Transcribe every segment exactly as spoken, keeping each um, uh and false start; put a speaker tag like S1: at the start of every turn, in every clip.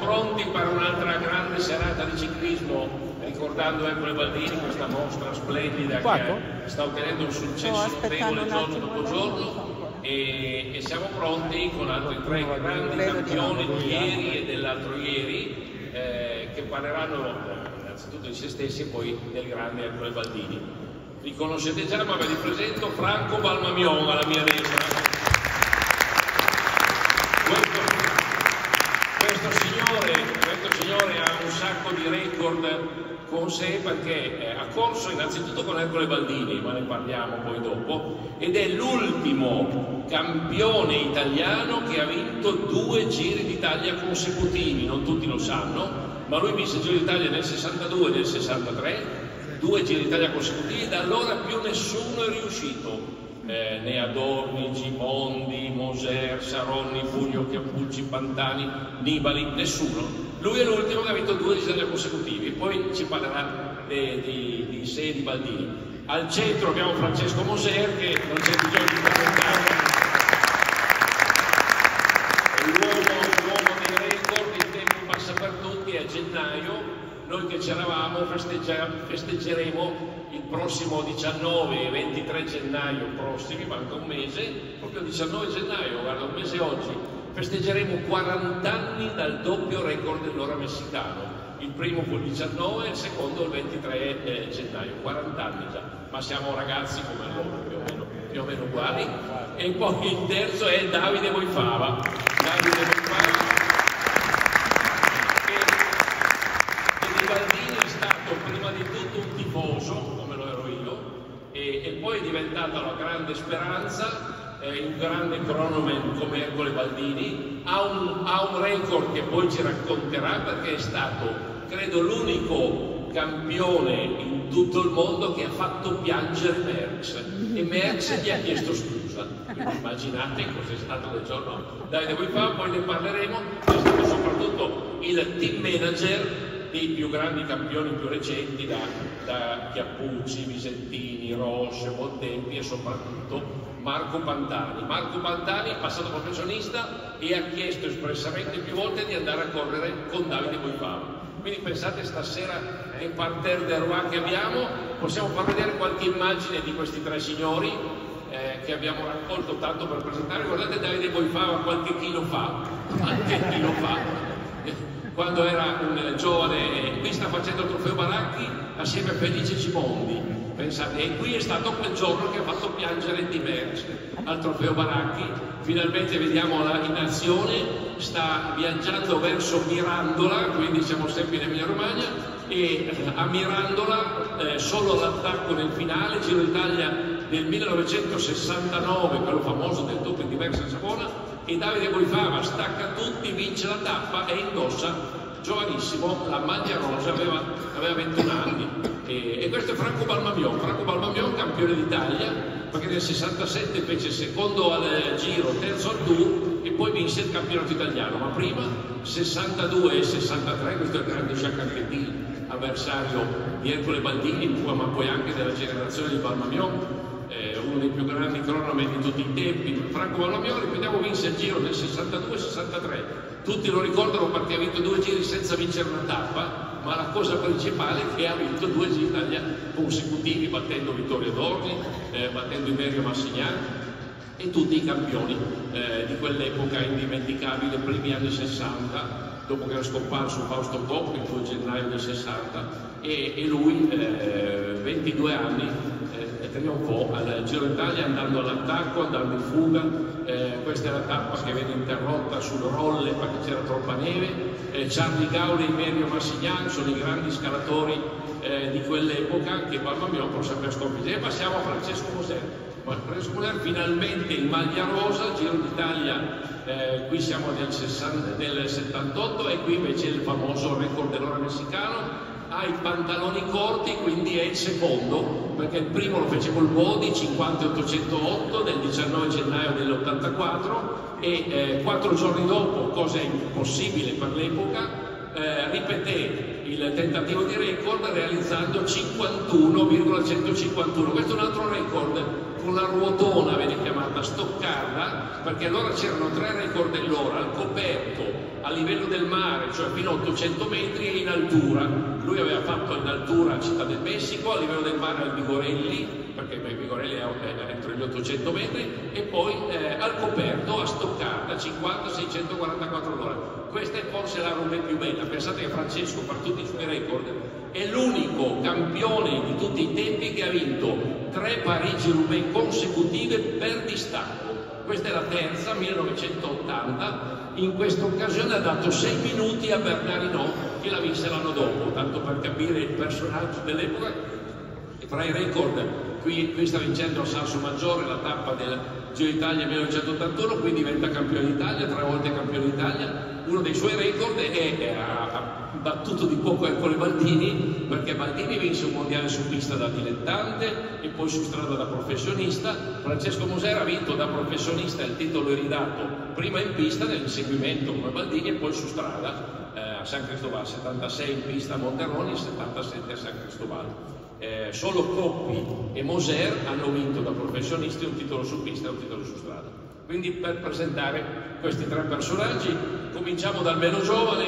S1: pronti per un'altra grande serata di ciclismo, ricordando Ercole Baldini, questa mostra splendida che sta ottenendo un successo notevole giorno dopo giorno, e, e siamo pronti con altri tre grandi campioni di ieri e dell'altro ieri, eh, che parleranno eh, innanzitutto di se stessi e poi del grande Ercole Baldini. Li conoscete già, ma ve li presento: Franco Balmamion alla mia destra. Questo, questo, signore, questo signore ha un sacco di record con sé, perché eh, ha corso innanzitutto con Ercole Baldini, ma ne parliamo poi dopo, ed è l'ultimo campione italiano che ha vinto due Giri d'Italia consecutivi. Non tutti lo sanno, ma lui vinse il Giro d'Italia nel sessantadue e nel sessantatré, due Giri d'Italia consecutivi, da allora più nessuno è riuscito. Eh, ne Adorni, Gimondi, Moser, Saronni, Bugno, Chiappucci, Pantani, Nibali, nessuno. Lui è l'ultimo che ha vinto due Giri d'Italia consecutivi. Poi ci parlerà di, di, di sé e di Baldini. Al centro abbiamo Francesco Moser, che non c'è bisogno di presentare, è l'uomo dei record, il tempo passa per tutti. È a gennaio. Noi che c'eravamo festeggeremo il prossimo diciannove e ventitré gennaio prossimi, manca un mese, proprio diciannove gennaio, guarda, un mese oggi, festeggeremo quaranta anni dal doppio record dell'ora messicano. Il primo fu il diciannove, il secondo il ventitré eh, gennaio, quaranta anni già, ma siamo ragazzi come loro, più o meno, più o meno uguali. E poi il terzo è Davide Boifava. Davide Boifava, Baldini è stato prima di tutto un tifoso, come lo ero io, e, e poi è diventato la grande speranza, eh, un grande cronoman come Ercole Baldini. Ha un, ha un record che poi ci racconterà, perché è stato, credo, l'unico campione in tutto il mondo che ha fatto piangere Merckx, e Merckx gli ha chiesto scusa. Quindi immaginate cos'è stato quel giorno. Davide Boifava, poi ne parleremo, è stato soprattutto il team manager dei più grandi campioni più recenti, da, da Chiappucci, Visentini, Roche, Bontempi e soprattutto Marco Pantani. Marco Pantani, passato professionista, e ha chiesto espressamente più volte di andare a correre con Davide Boifava. Quindi pensate, stasera nel parterre del Roi che abbiamo, possiamo far vedere qualche immagine di questi tre signori eh, che abbiamo raccolto tanto per presentare. Guardate Davide Boifava qualche chilo fa, qualche chilo fa. Quando era un giovane, qui sta facendo il trofeo Baracchi assieme a Felice Gimondi, pensate, e qui è stato quel giorno che ha fatto piangere Di Merckx al trofeo Baracchi. Finalmente vediamo la, in azione, sta viaggiando verso Mirandola, quindi siamo sempre in Emilia Romagna, e a Mirandola eh, solo l'attacco nel finale, Giro d'Italia del millenovecentosessantanove, quello famoso del doppio di Merckx a Savona, e Davide Boifava stacca tutti, vince la tappa e indossa, giovanissimo, la maglia rosa, aveva, aveva ventuno anni. E, e questo è Franco Balmamion. Franco Balmamion, campione d'Italia, perché nel sessantasette fece secondo al Giro, terzo al Tour, e poi vinse il campionato italiano. Ma prima, sessantadue e sessantatré, questo è il grande Jacques Anquetil, avversario di Ercole Baldini, ma poi anche della generazione di Balmamion, eh, uno dei più grandi cronoman di tutti i tempi. Franco Balmamion, ripetiamo, vinse il Giro nel sessantadue sessantatré. Tutti lo ricordano perché ha vinto due giri senza vincere una tappa, ma la cosa principale è che ha vinto due Giri d'Italia consecutivi, battendo Vittorio Adorni, eh, battendo Imerio Massignan e tutti i campioni eh, di quell'epoca indimenticabile, primi anni sessanta, dopo che era scomparso Fausto Coppi il due gennaio del sessanta, e, e lui eh, ventidue anni eh, trionfò al Giro d'Italia andando all'attacco, andando in fuga. Eh, questa è la tappa che viene interrotta sul rolle perché c'era troppa neve. eh, Charlie Gauli e Imerio Massignan sono i grandi scalatori eh, di quell'epoca che Balmamion può sapere sconfiggere. E passiamo a Francesco Moser. Francesco Moser finalmente in maglia rosa, Giro d'Italia, eh, qui siamo nel, sessanta, nel settantotto, e qui invece il famoso record dell'ora messicano. Ha i pantaloni corti, quindi è il secondo, perché il primo lo fece col Bodi, cinquanta ottocentootto, del diciannove gennaio dell'ottantaquattro, e eh, quattro giorni dopo, cosa impossibile per l'epoca, eh, ripeté il tentativo di record realizzando cinquantuno virgola centocinquantuno. Questo è un altro record con la ruotona, viene chiamata Stoccarda, perché allora c'erano tre record dell'ora: al coperto, a livello del mare, cioè fino a ottocento metri, e in altura. Lui aveva fatto in altura a Città del Messico, a livello del mare al Vigorelli, perché il Vigorelli è entro gli ottocento metri, e poi eh, al coperto a Stoccata, cinquanta seicentoquarantaquattro all'ora. Questa è forse la roba più bella. Pensate che Francesco, per tutti i suoi record, è l'unico campione di tutti i tempi che ha vinto tre Parigi-Roubaix consecutive per distacco. Questa è la terza, millenovecentottanta. In questa occasione ha dato sei minuti a Bernard Hinault, che la vinse l'anno dopo, tanto per capire il personaggio dell'epoca. E tra i record, qui, qui sta vincendo a Salso Maggiore la tappa del Giro d'Italia millenovecentottantuno, qui diventa campione d'Italia, tre volte campione d'Italia. Uno dei suoi record è, è ha battuto di poco Ercole Baldini, perché Baldini vinse un mondiale su pista da dilettante e poi su strada da professionista. Francesco Moser ha vinto da professionista, il titolo è ridato prima in pista nell'inseguimento come Baldini e poi su strada eh, a San Cristobal, settantasei in pista a Monterroni e settantasette a San Cristobal. Eh, solo Coppi e Moser hanno vinto da professionisti un titolo su pista e un titolo su strada. Quindi per presentare questi tre personaggi cominciamo dal meno giovane,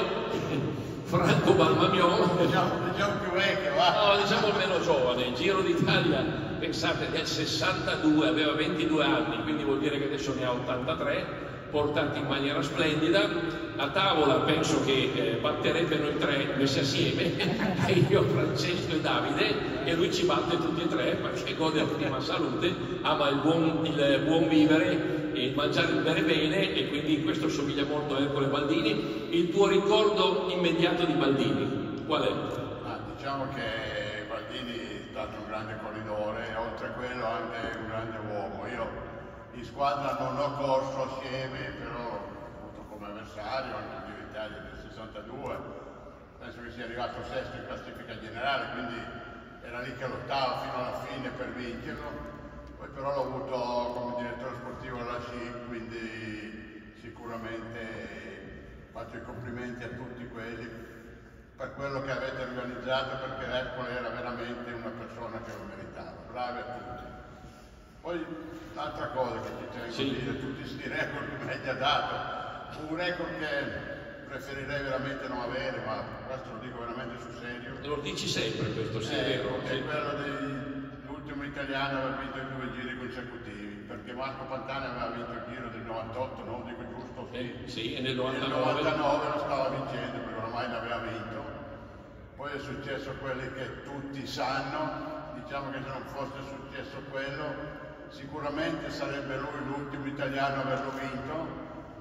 S1: Franco Balmamion.
S2: Diciamo, diciamo più vecchio, va?
S1: No, diciamo il meno giovane. Giro d'Italia, pensate, del sessantadue, aveva ventidue anni, quindi vuol dire che adesso ne ha ottantatré, portati in maniera splendida. A tavola penso che eh, batterebbe noi tre messi assieme, io, Francesco e Davide, e lui ci batte tutti e tre perché gode dell'ottima salute, ama il buon, il buon vivere e il mangiare e il bere bene, e quindi questo somiglia molto a Ercole Baldini. Il tuo ricordo immediato di Baldini qual è?
S2: Ah, diciamo che Baldini è stato un grande corridore e oltre a quello anche un grande uomo. Io in squadra non ho corso assieme, però ho avuto come avversario anche il Giro d'Italia del sessantadue, penso che sia arrivato sesto in classifica generale, quindi era lì che lottava fino alla fine per vincerlo. Poi però l'ho avuto come direttore sportivo alla S C I P, quindi sicuramente faccio i complimenti a tutti quelli per quello che avete organizzato, perché Ercole era veramente una persona che lo meritava. Bravi a tutti. Poi un'altra cosa che ti tengo
S1: sì.
S2: a dire, tutti questi record che mi hai già dato, un record che preferirei veramente non avere, ma questo lo dico veramente sul serio.
S1: Lo dici sempre questo, sì, è vero.
S2: È quello dell'ultimo italiano aver vinto i due giri consecutivi, perché Marco Pantani aveva vinto il giro del novantotto, no? Dico giusto? Sì,
S1: eh, sì, e nel
S2: novantanove.
S1: novantanove.
S2: nel novantanove lo stava vincendo, perché ormai l'aveva vinto. Poi è successo quello che tutti sanno, diciamo che se non fosse successo quello, sicuramente sarebbe lui l'ultimo italiano a averlo vinto,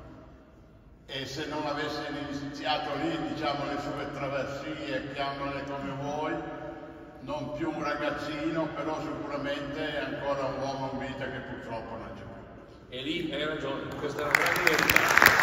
S2: e se non avesse iniziato lì, diciamo, le sue traversie, chiamale come vuoi, non più un ragazzino, però sicuramente è ancora un uomo in vita che purtroppo non c'è più.
S1: E lì hai ragione, questa è la grande verità.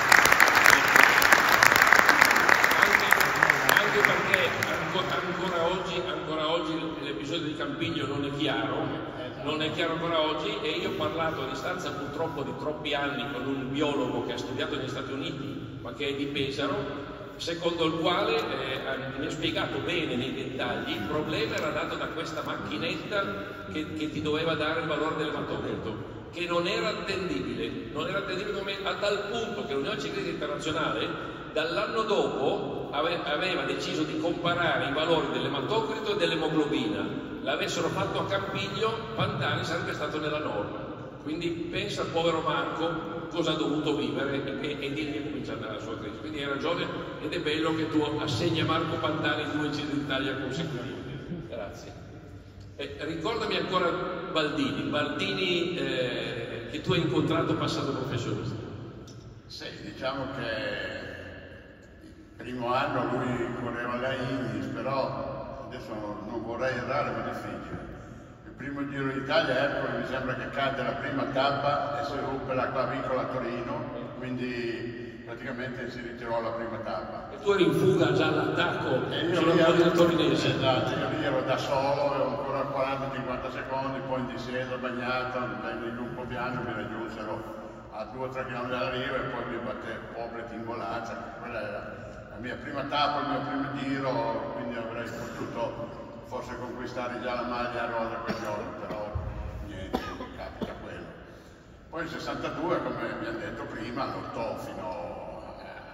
S1: Anche, anche perché ancora, ancora oggi, ancora oggi l'episodio di Campiglio non è chiaro, non è chiaro ancora oggi, e io ho parlato a distanza purtroppo di troppi anni con un biologo che ha studiato negli Stati Uniti, ma che è di Pesaro, secondo il quale eh, mi ha spiegato bene nei dettagli. Il problema era dato da questa macchinetta che, che ti doveva dare il valore dell'ematocrito, che non era attendibile, non era attendibile come, a tal punto che l'Unione Ciclistica Internazionale dall'anno dopo ave, aveva deciso di comparare i valori dell'ematocrito e dell'emoglobina. L'avessero fatto a Campiglio, Pantani sarebbe stato nella norma. Quindi pensa al povero Marco cosa ha dovuto vivere, e, e di lì comincia la sua crisi. Quindi hai ragione, ed è bello che tu assegni a Marco Pantani due Giri d'Italia consecutivi. Grazie. Eh, ricordami ancora Baldini, Baldini eh, che tu hai incontrato passato professionista.
S2: Sì, diciamo che il primo anno lui correva alla Ignis, però adesso non vorrei errare, ma è difficile. Il primo Giro d'Italia, Ercole mi sembra che cadde la prima tappa e si ruppe la clavicola a Torino, quindi praticamente si ritirò la prima tappa.
S1: E tu eri in fuga già all'attacco sulla
S2: ero
S1: del torinese.
S2: Esatto, io lì ero da solo, avevo ancora quaranta cinquanta secondi, poi in discesa bagnata, venne il gruppo piano, mi raggiunsero a due o tre chilometri dalla riva e poi mi batté pobre Tingolazza. Quella era la mia prima tappa, il mio primo giro, quindi avrei potuto forse conquistare già la maglia rosa quel giorno, però niente, capita quello. Poi il sessantadue, come mi hanno detto prima, lottò fino alla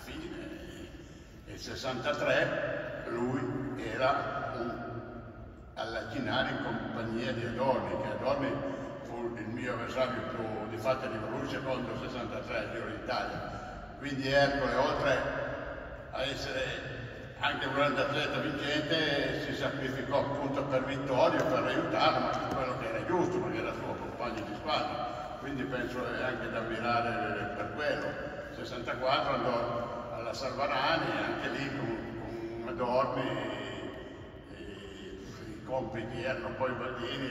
S2: fine. Nel sessantatré lui era un, alla Chinari in compagnia di Adorni, che Adorni fu il mio avversario più, di fatto di lui secondo il sessantatré al Giro d'Italia. Quindi Ercole, oltre a essere anche un grande atleta vincente, si sacrificò appunto per Vittorio, per aiutarlo, ma quello che era giusto, perché era suo compagno di squadra. Quindi penso è anche da ammirare per quello. Nel sessantaquattro andò alla Salvarani, anche lì con, con Adorni, i, i compiti erano poi Baldini,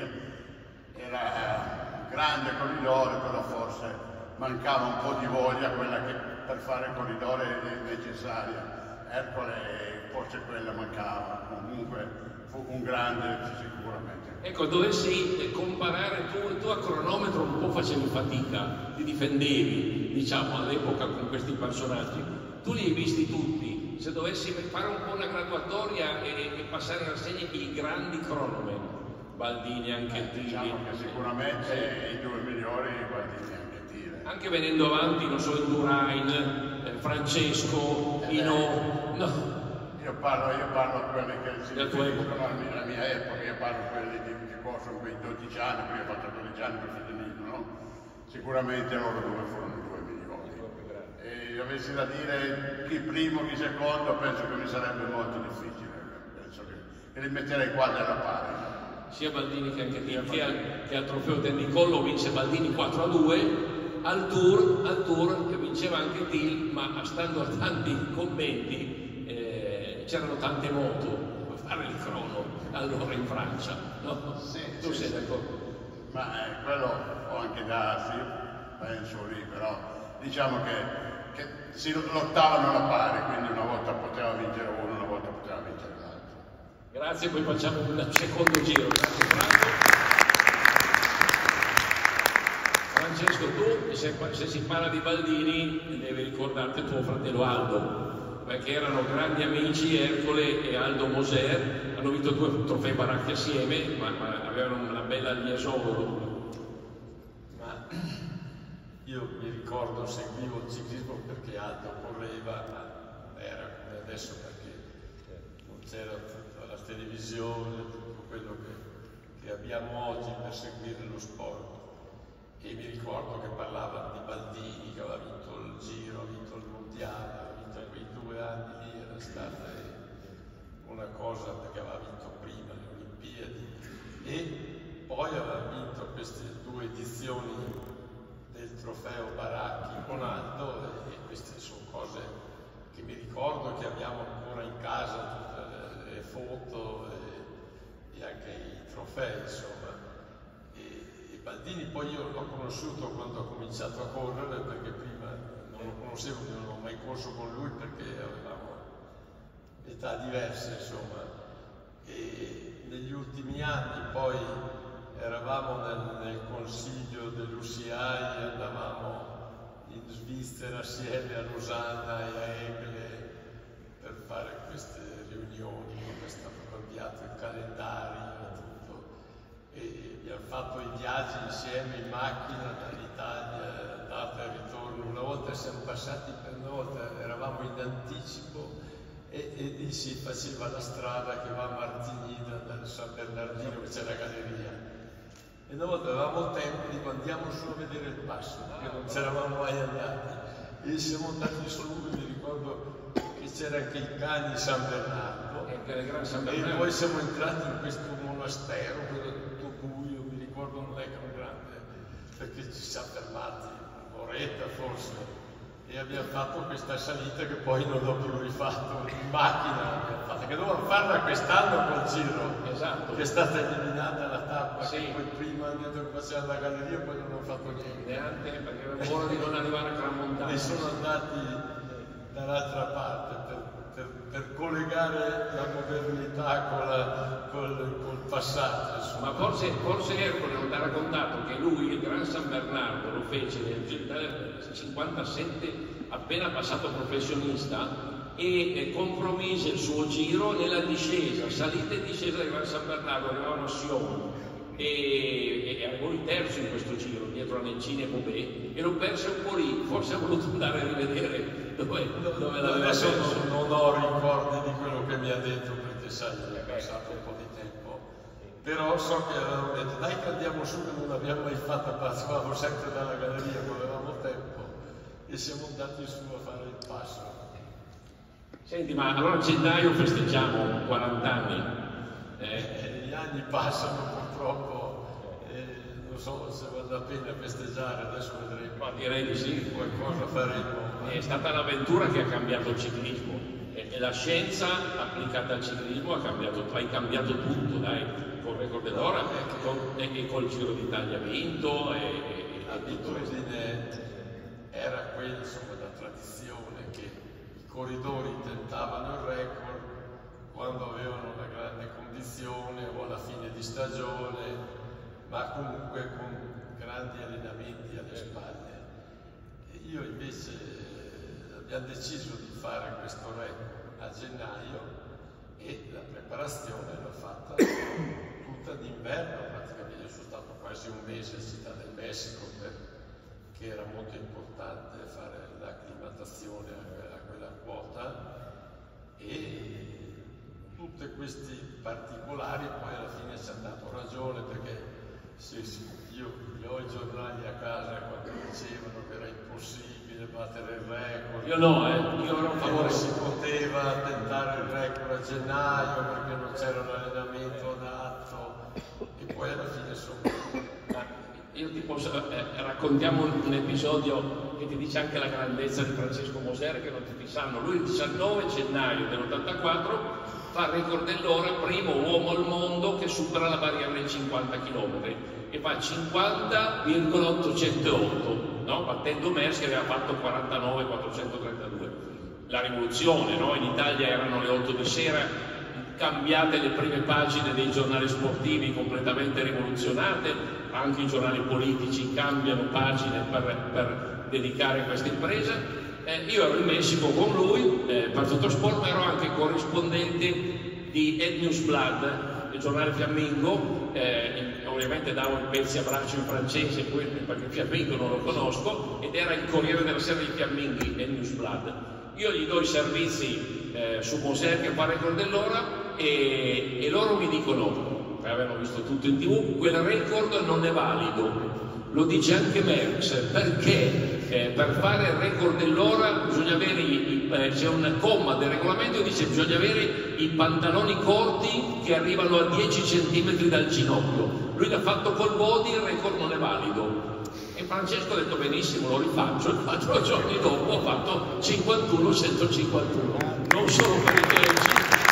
S2: era un grande corridore, però forse mancava un po' di voglia, quella che per fare il corridore è necessaria. Ercole forse quella mancava, comunque fu un grande sicuramente.
S1: Ecco, dovessi comparare, tu, tu a cronometro un po' facevi fatica, ti difendevi, diciamo, all'epoca con questi personaggi. Tu li hai visti tutti, se dovessi fare un po' una graduatoria e, e passare in rassegna i grandi cronometri, Baldini, anche Tili.
S2: Diciamo che sicuramente sì, i due migliori, Baldini anche Tili.
S1: Anche venendo avanti, non so, Indurain, eh, Francesco, eh, Ino... No.
S2: Io parlo, io parlo a quelli che si riferiscono alla mia epoca, io parlo a quelli che, che corrono quei dodici anni, perché ho fatto dodici anni per federismo, no? Sicuramente loro due furono i due migliori. E avessi da dire chi primo, chi secondo, penso che mi sarebbe molto difficile, penso che, che li metterei qua nella pari.
S1: Sia Baldini che anche Tili, che, al, che al trofeo Tennicollo vince Baldini quattro a due, al Tour, al Tour che vinceva anche Tili, ma stando a tanti commenti c'erano tante moto per fare il crono allora in Francia, no?
S2: Sì,
S1: tu
S2: sì,
S1: sei d'accordo?
S2: Ma eh, quello può anche darsi, penso lì, però diciamo che, che si lottavano alla pari, quindi una volta poteva vincere uno, una volta poteva vincere l'altro.
S1: Grazie, poi facciamo un secondo giro. Grazie Franco. Francesco, tu se, se si parla di Baldini devi ricordarti tuo fratello Aldo, perché erano grandi amici, Ercole e Aldo Moser, hanno vinto due trofei Baracchi assieme, ma, ma avevano una bella liaison.
S3: Ma io mi ricordo, seguivo il ciclismo perché Aldo correva, ma era come adesso perché non c'era tutta la televisione, tutto quello che, che abbiamo oggi per seguire lo sport. E mi ricordo che parlava di Baldini, che aveva vinto il Giro, ha vinto il Mondiale, quei due anni lì era stata una cosa, perché aveva vinto prima le Olimpiadi e poi aveva vinto queste due edizioni del trofeo Baracchi con Aldo, e queste sono cose che mi ricordo, che abbiamo ancora in casa, tutte le, le foto e, e anche i trofei, insomma. E, e Baldini poi io l'ho conosciuto quando ho cominciato a correre, perché prima non lo conoscevo, non ho mai corso con lui perché avevamo età diverse, insomma. E negli ultimi anni poi eravamo nel, nel consiglio dell'U C I e andavamo in Svizzera assieme a Rosanna e a Egle per fare queste riunioni, dove è stato cambiato il calendario e tutto. E abbiamo fatto i viaggi insieme in macchina dall'Italia, andata e ritorno. Una volta siamo passati, per una volta eravamo in anticipo e, e, e si faceva la strada che va a Martinida, dal San Bernardino, che c'è la galleria. E una volta avevamo tempo, dico andiamo su a vedere il passo, perché non c'eravamo mai andati. E siamo andati su, mi ricordo che c'era anche il Cani San Bernardo. E poi siamo entrati in questo monastero, quello tutto buio, mi ricordo non è che un grande, perché ci siamo fermati un'oretta forse. E abbiamo fatto questa salita che poi non l'ho più rifatto in macchina, abbiamo fatto, che dovevamo farla quest'anno col Giro,
S1: esatto,
S3: che è stata eliminata la tappa,
S1: sì,
S3: che poi prima hanno detto che faceva la galleria, poi non ho fatto niente.
S1: Neanche perché aveva paura di non arrivare a tramontare.
S3: E sono andati dall'altra parte per, per, per collegare la modernità con, la, col, col passato. Insomma.
S1: Ma forse, forse Ercole non ti ha raccontato che lui il Gran San Bernardo lo fece nel cinquantasette, appena passato professionista, e compromise il suo giro nella discesa, salita e discesa del Gran San Bernardo, arrivavano a Sion, e e, e arrivò in terzo in questo giro, dietro a Nencini e Bobé, e lo perse un po' lì, forse ha voluto andare a rivedere dove, dove l'aveva
S3: Adesso
S1: perso.
S3: non, non ho ricordi di quello che mi ha detto, perché sai, è passato un po' di tempo, però so che avevamo detto dai che andiamo su, che non l'abbiamo mai fatto, passavamo sempre dalla galleria, non avevamo tempo, e siamo andati su a fare il passo.
S1: Senti, ma allora a gennaio festeggiamo quaranta anni.
S3: Eh, gli anni passano purtroppo, eh, non so se vale la pena festeggiare, adesso vedremo.
S1: Ma direi di sì.
S3: Qualcosa faremo.
S1: È stata un'avventura che ha cambiato il ciclismo e, e la scienza applicata al ciclismo ha cambiato, hai cambiato tutto, dai, con il record dell'ora no, e, con, e, e col Giro d'Italia vinto e, e, e
S3: l'abitudine era quella, insomma, da tradizione, che i corridori tentavano il record quando avevano una grande condizione o alla fine di stagione, ma comunque con grandi allenamenti alle spalle. E io invece abbiamo deciso di fare questo record a gennaio e la preparazione l'ho fatta tutta d'inverno, praticamente. Io sono stato quasi un mese in Città del Messico perché era molto importante fare l'acclimatazione a quella quota, e tutti questi particolari poi alla fine ci hanno dato ragione, perché sì, sì, io, io ho i giornali a casa quando dicevano che era impossibile battere il record.
S1: Io no, eh, io ero a favore.
S3: Non si poteva tentare il record a gennaio perché non c'era un allenamento adatto, e poi alla fine insomma.
S1: Io ti posso, eh, raccontiamo un episodio che ti dice anche la grandezza di Francesco Moser, che non tutti sanno. Lui il diciannove gennaio dell'ottantaquattro fa il record dell'ora, primo uomo al mondo che supera la barriera dei cinquanta chilometri e fa cinquanta virgola ottocentotto, no? Battendo Mers che aveva fatto quarantanove quattrocentotrentadue. La rivoluzione, no? In Italia erano le otto di sera, cambiate le prime pagine dei giornali sportivi, completamente rivoluzionate, anche i giornali politici cambiano pagine per, per dedicare questa impresa. Eh, io ero in Messico con lui eh, per tutto sport, ma ero anche corrispondente di El Newsblad, il giornale fiammingo, eh, ovviamente davo i pezzi a braccio in francese perché il fiammingo non lo conosco, ed era il Corriere della Sera dei fiamminghi, El Newsblad. Io gli do i servizi eh, su Moser che fa il record dell'ora e, e loro mi dicono, avevano visto tutto in tv, quel record non è valido. Lo dice anche Merckx, perché eh, per fare il record dell'ora bisogna avere, i, eh, c'è un comma del regolamento che dice bisogna avere i pantaloni corti che arrivano a dieci centimetri dal ginocchio. Lui l'ha fatto col body, il record non è valido. E Francesco ha detto benissimo, lo rifaccio, quattro giorni dopo ho fatto cinquantuno centocinquantuno. Non solo per i greggi,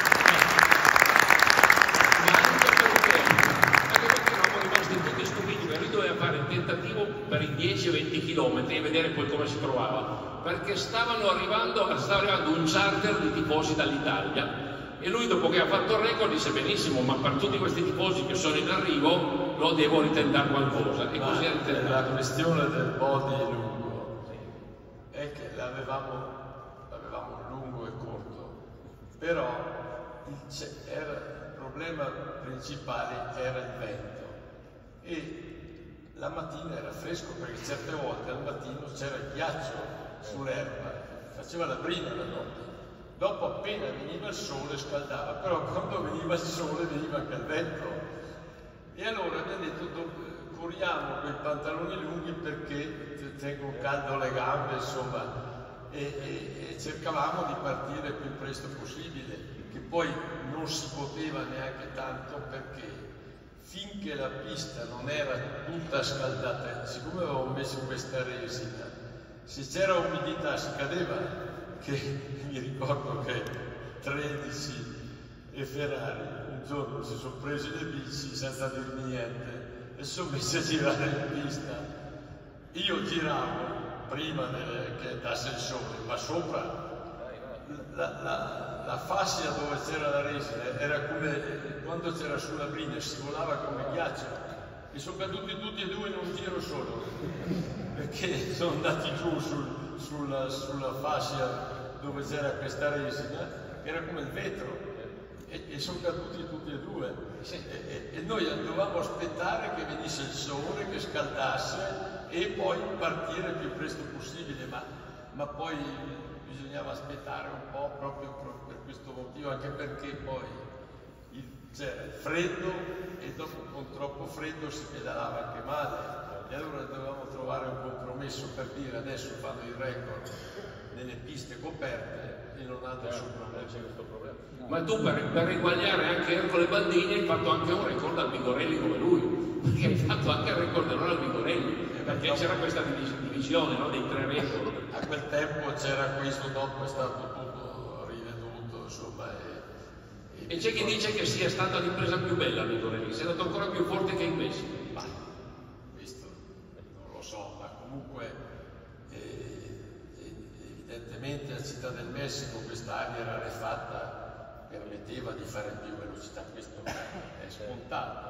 S1: ma anche perché, anche perché eravamo rimasti tutti stupiti, perché lui doveva fare il tentativo per i dieci venti chilometri e vedere poi come si trovava, perché stavano arrivando, stava arrivando un charter di tifosi dall'Italia. E lui, dopo che ha fatto il record, disse benissimo, ma per tutti questi tifosi che sono in arrivo lo devo ritentare qualcosa. E
S3: ma
S1: così ha ritentato.
S3: La questione del body lungo è che l'avevamo, l'avevamo lungo e corto, però il, era, il problema principale era il vento, e la mattina era fresco, perché certe volte al mattino c'era il ghiaccio sull'erba, faceva la brina la notte. Dopo appena veniva il sole scaldava, però quando veniva il sole veniva anche il vento. E allora abbiamo detto, corriamo con i pantaloni lunghi perché tengono caldo le gambe, insomma, e, e, e cercavamo di partire il più presto possibile, che poi non si poteva neanche tanto, perché finché la pista non era tutta scaldata, siccome avevamo messo questa resina, se c'era umidità si cadeva. Che mi ricordo che tredici e Ferrari un giorno si sono presi le bici senza dirmi niente e sono messi a girare in pista. Io giravo prima delle, che andasse il sole, ma sopra la, la, la fascia dove c'era la resina era come quando c'era sulla brina, scivolava come ghiaccio, e sono caduti tutti e due in un giro solo perché sono andati giù sul Sulla, sulla fascia dove c'era questa resina, che era come il vetro, e, e sono caduti tutti e due. Sì. E, e, e noi dovevamo aspettare che venisse il sole, che scaldasse e poi partire il più presto possibile, ma, ma poi bisognava aspettare un po' proprio per questo motivo, anche perché poi c'era il freddo e dopo con troppo freddo si pedalava anche male, e allora dovevamo trovare un compromesso per dire adesso fanno il record nelle piste coperte e non hanno nessun problema. C'è questo problema.
S1: Ma tu per, per riguagliare anche Ercole Baldini hai fatto anche un record al Vigorelli come lui, perché hai fatto anche il record d'errore al Vigorelli, perché c'era questa divisione, no, dei tre record.
S3: A quel tempo c'era questo, dopo è stato tutto riveduto, insomma. E,
S1: e c'è chi dice che sia stata l'impresa più bella al Vigorelli, sia andato ancora più forte che in Messico.
S3: Ma questo non lo so, ma comunque eh, evidentemente a Città del Messico quest'area era rarefatta, permetteva di fare più velocità, questo è scontato.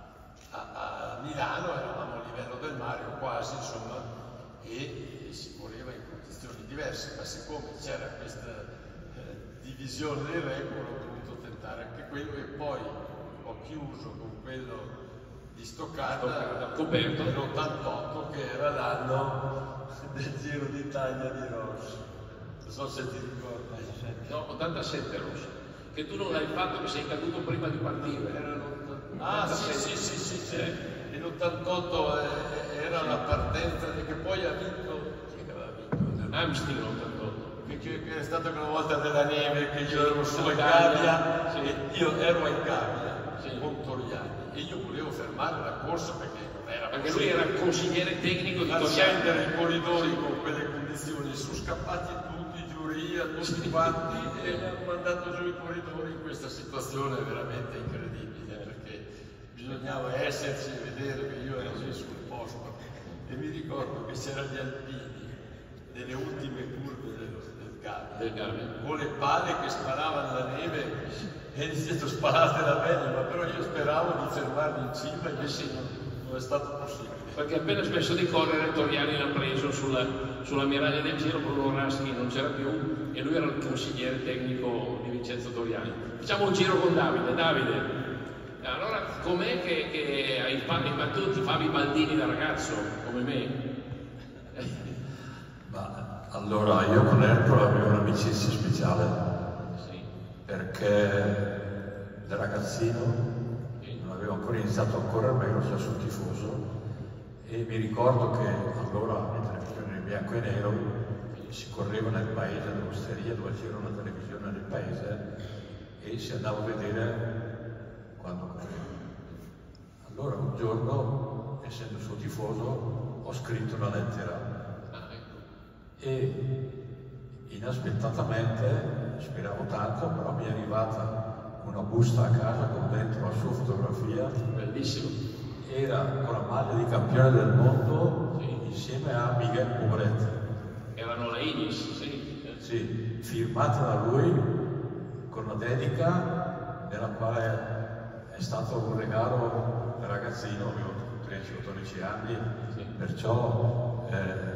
S3: A, a Milano eravamo a livello del mare o quasi, insomma, e, e si correva in condizioni diverse, ma siccome c'era questa eh, divisione dei record ho dovuto tentare anche quello, e poi ho chiuso con quello di Stoccata
S1: coperto
S3: nell'ottantotto, che era l'anno del Giro d'Italia di Rossi. Non so se ti ricordi.
S1: No, ottantasette Rossi, che tu non l'hai fatto, che sei caduto prima di partire.
S3: Era ah sì, sì, sì, sì, sì. E l'ottantotto eh, era la partenza che poi ha vinto, chi aveva vinto?
S1: Amstel ottantotto.
S3: Che, che, che è stata quella volta della neve, che io ero su a
S1: Cavia,
S3: Cavia,
S1: sì.
S3: E io ero a Cavia,
S1: sì.
S3: con Toriani, e io volevo fermare la corsa perché non era
S1: Anche lui era il consigliere tecnico di Toriani.
S3: Scendere i corridori con quelle condizioni, sono scappati tutti, giuria, tutti quanti, e hanno mandato giù i corridori in questa situazione veramente incredibile, perché bisognava esserci e vedere che io ero lì sul posto. E mi ricordo che c'erano gli alpini nelle ultime curve del, del Cavia, con le pale che sparavano la neve, e gli detto sparatela bene, ma però io speravo di fermarmi in cima, e invece non, non è stato possibile.
S1: Perché appena smesso di correre Toriani l'ha preso sulla, sulla miraglia del giro, Bruno Raschi non c'era più e lui era il consigliere tecnico di Vincenzo Toriani. Facciamo un giro con Davide. Davide, allora com'è che, che hai fatto, ma tu ti favi Baldini da ragazzo come me?
S4: Ma allora io con Ercole avevo un'amicizia speciale,
S1: Sì.
S4: perché da ragazzino non avevo ancora iniziato a correre, ma ero già sul tifoso, e mi ricordo che allora le televisioni in bianco e nero si correva nel paese dell'osteria dove c'era una televisione nel paese e si andava a vedere quando correva. Allora un giorno, essendo suo tifoso, ho scritto una lettera e inaspettatamente, speravo tanto, però mi è arrivata una busta a casa con dentro la sua fotografia.
S1: Bellissimo.
S4: Era con la maglia di campione del mondo,
S1: Sì.
S4: insieme a Miguel Pobret.
S1: Erano la Inis, sì.
S4: Sì, firmata da lui con una dedica nella quale è stato un regalo da ragazzino, avevo tredici quattordici anni,
S1: Sì.
S4: perciò eh,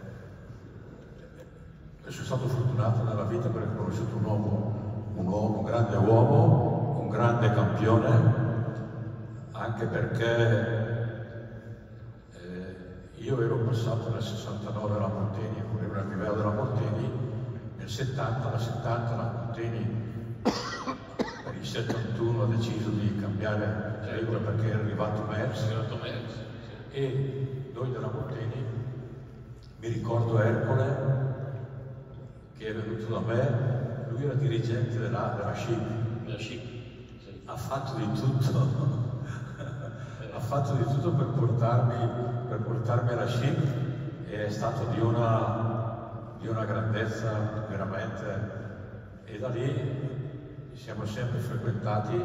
S4: sono stato fortunato nella vita perché ho conosciuto un uomo, un uomo, un grande uomo, un grande campione, anche perché eh, io ero passato nel sessantanove alla Molteni, correvo nel livello della Molteni, nel settanta, alla settanta la Molteni per il settantuno ha deciso di cambiare regola perché era arrivato Merckx, e noi della Molteni, mi ricordo Ercole che è venuto da me, lui era dirigente della, della S C I P,
S1: La Scic, sì.
S4: ha fatto di tutto. Ha fatto di tutto per portarmi, per portarmi alla S C I P, e è stato di una, di una grandezza veramente, e da lì siamo sempre frequentati.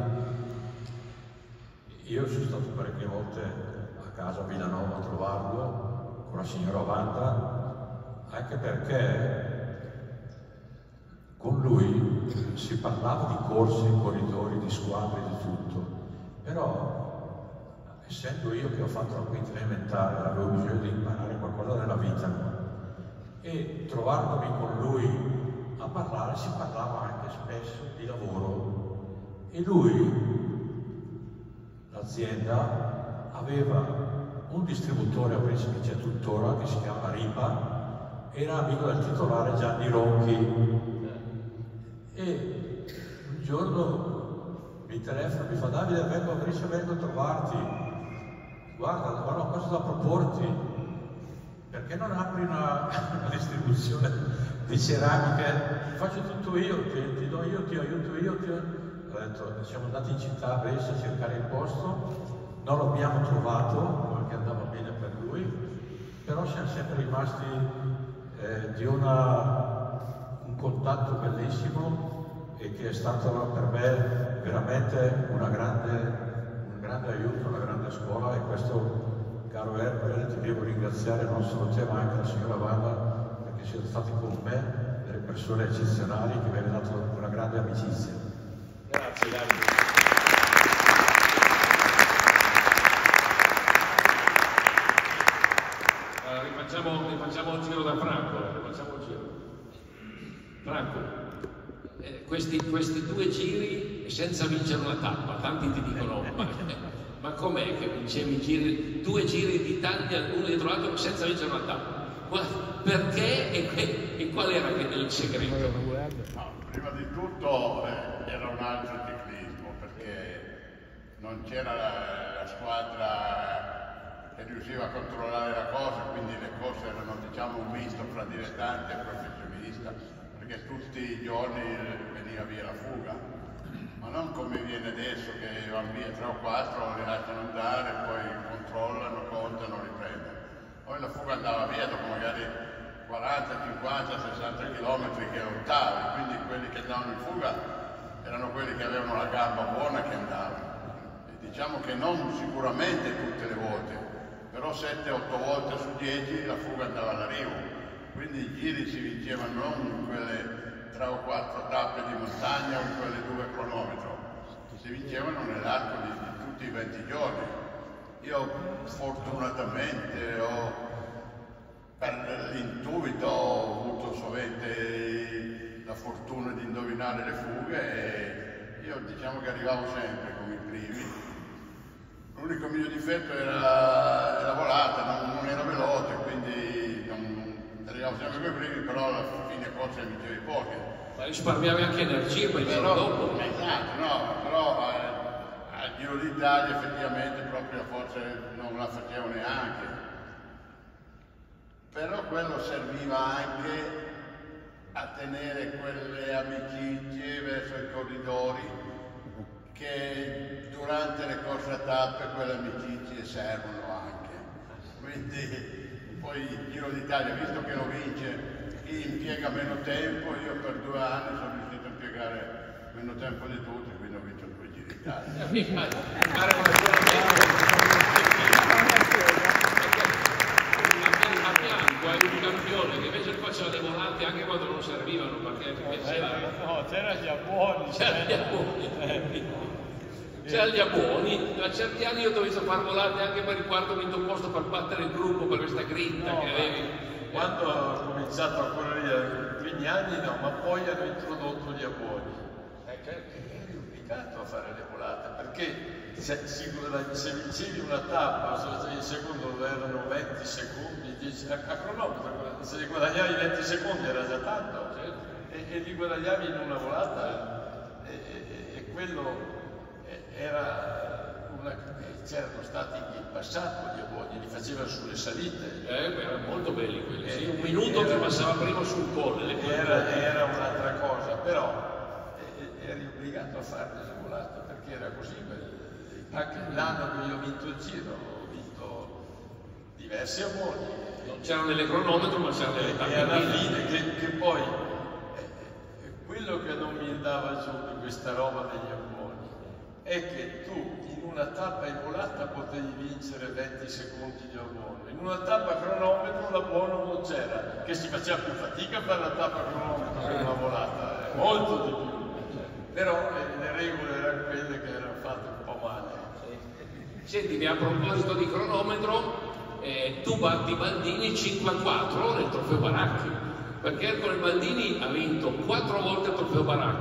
S4: Io sono stato parecchie volte a casa a Villanova a trovarlo con la signora Wanda, anche perché con lui si parlava di corse, corridori, di squadre, di tutto, però essendo io che ho fatto la quinta elementare, avevo bisogno di imparare qualcosa della vita, e trovandomi con lui a parlare, si parlava anche spesso di lavoro, E lui, l'azienda, aveva un distributore a Principe, c'è tuttora, che si chiama Ripa, era amico del titolare Gianni Ronchi. E un giorno mi telefona, mi fa: Davide, vengo a Brescia, vengo a trovarti, guarda, ho una cosa da proporti, perché non apri una, una distribuzione di ceramiche? Faccio tutto io, ti, ti do io, ti aiuto io. Ti... Ho detto, siamo andati in città a Brescia a cercare il posto, non l'abbiamo trovato, perché andava bene per lui, però siamo sempre rimasti eh, di una, un contatto bellissimo e che è stato per me veramente una grande, un grande aiuto, una grande scuola. E questo, caro Herbert, ti devo ringraziare non solo te ma anche la signora Wanda, perché siete stati con me delle persone eccezionali che mi hanno dato una grande amicizia.
S1: Grazie Davide. Allora, rifacciamo, rifacciamo il giro da Franco, rifacciamo il giro. Franco, eh, questi, questi due giri senza vincere una tappa, tanti ti dicono, ma, ma com'è che vincevi giri, due giri d'Italia, uno dietro l'altro, senza vincere una tappa? Perché e, e qual era il segreto?
S2: No, prima di tutto eh, era un altro ciclismo, perché non c'era la, la squadra che riusciva a controllare la cosa, quindi le corse erano, diciamo, un misto fra dilettante e professionista, perché tutti i giorni veniva via la fuga, ma non come viene adesso che vanno via tre o quattro, le lasciano andare, poi controllano, contano, riprendono. Poi la fuga andava via dopo magari quaranta, cinquanta, sessanta chilometri che lottavi, quindi quelli che andavano in fuga erano quelli che avevano la gamba buona che andavano. E diciamo che non sicuramente tutte le volte, però sette otto volte su dieci la fuga andava all'arrivo, quindi i giri si vincevano non in quelle tre o quattro tappe di montagna o in quelle due cronometro, si vincevano nell'arco di, di tutti i venti giorni. Io fortunatamente ho, per l'intuito, ho avuto sovente la fortuna di indovinare le fughe e io diciamo che arrivavo sempre come i primi. L'unico mio difetto era la volata, non, non ero veloce, quindi non, arrivavo sempre come i primi, però alla fine corse ne vincevi poche.
S1: Ma risparmiavi anche energia poi il giorno dopo.
S2: Esatto, no, però eh, al Giro d'Italia effettivamente proprio forse non la facevo neanche. Però quello serviva anche a tenere quelle amicizie verso i corridori, che durante le corse a tappe quelle amicizie servono anche. Quindi poi il Giro d'Italia, visto che lo vince chi impiega meno tempo, io per due anni sono riuscito a impiegare meno tempo di tutti, quindi ho vinto due Giri d'Italia.
S1: A fianco hai un campione che invece faceva le volate anche quando non servivano, perché piaceva.
S3: No, c'era gli abuoni.
S1: C'era gli abuoni. C'era gli abuoni. A certi anni io ho dovuto far volate anche per il quarto quinto posto per battere il gruppo, per questa grinta
S3: No,
S1: che avevi.
S3: Quando ho cominciato a correre i primi anni no, ma poi hanno introdotto gli abuoni. Eh, eri obbligato a fare le volate, perché se, se vincevi una tappa, il secondo erano venti secondi, dieci, a, a cronometro, se guadagnavi venti secondi era già tanto, e, e li guadagnavi in una volata, e, e, e quello era una, c'erano stati in passato gli abuoni, li facevano sulle salite.
S1: Eh, erano molto belli quelli, sì, un minuto era, che passava prima sul colle.
S3: Era, era un'altra cosa, però eh, eri obbligato a fare le volate, perché era così. Anche l'anno che io ho vinto il Giro, ho vinto diversi abuoni.
S1: Non c'erano nelle cronometro, ma c'erano nelle tappe.
S3: E alla fine, che, che poi, eh, quello che non mi dava giù di questa roba degli abuoni, è che tu in una tappa in volata potevi vincere venti secondi di abbuono. In una tappa cronometro l'abbuono non c'era, che si faceva più fatica a fare la tappa cronometro che una volata, eh, molto di più. Però eh, le regole erano quelle che erano fatte un po' male.
S1: Senti, a proposito di cronometro, eh, tu batti Baldini cinque a quattro nel trofeo Baracchi, perché Ercole Baldini ha vinto quattro volte il trofeo Baracchi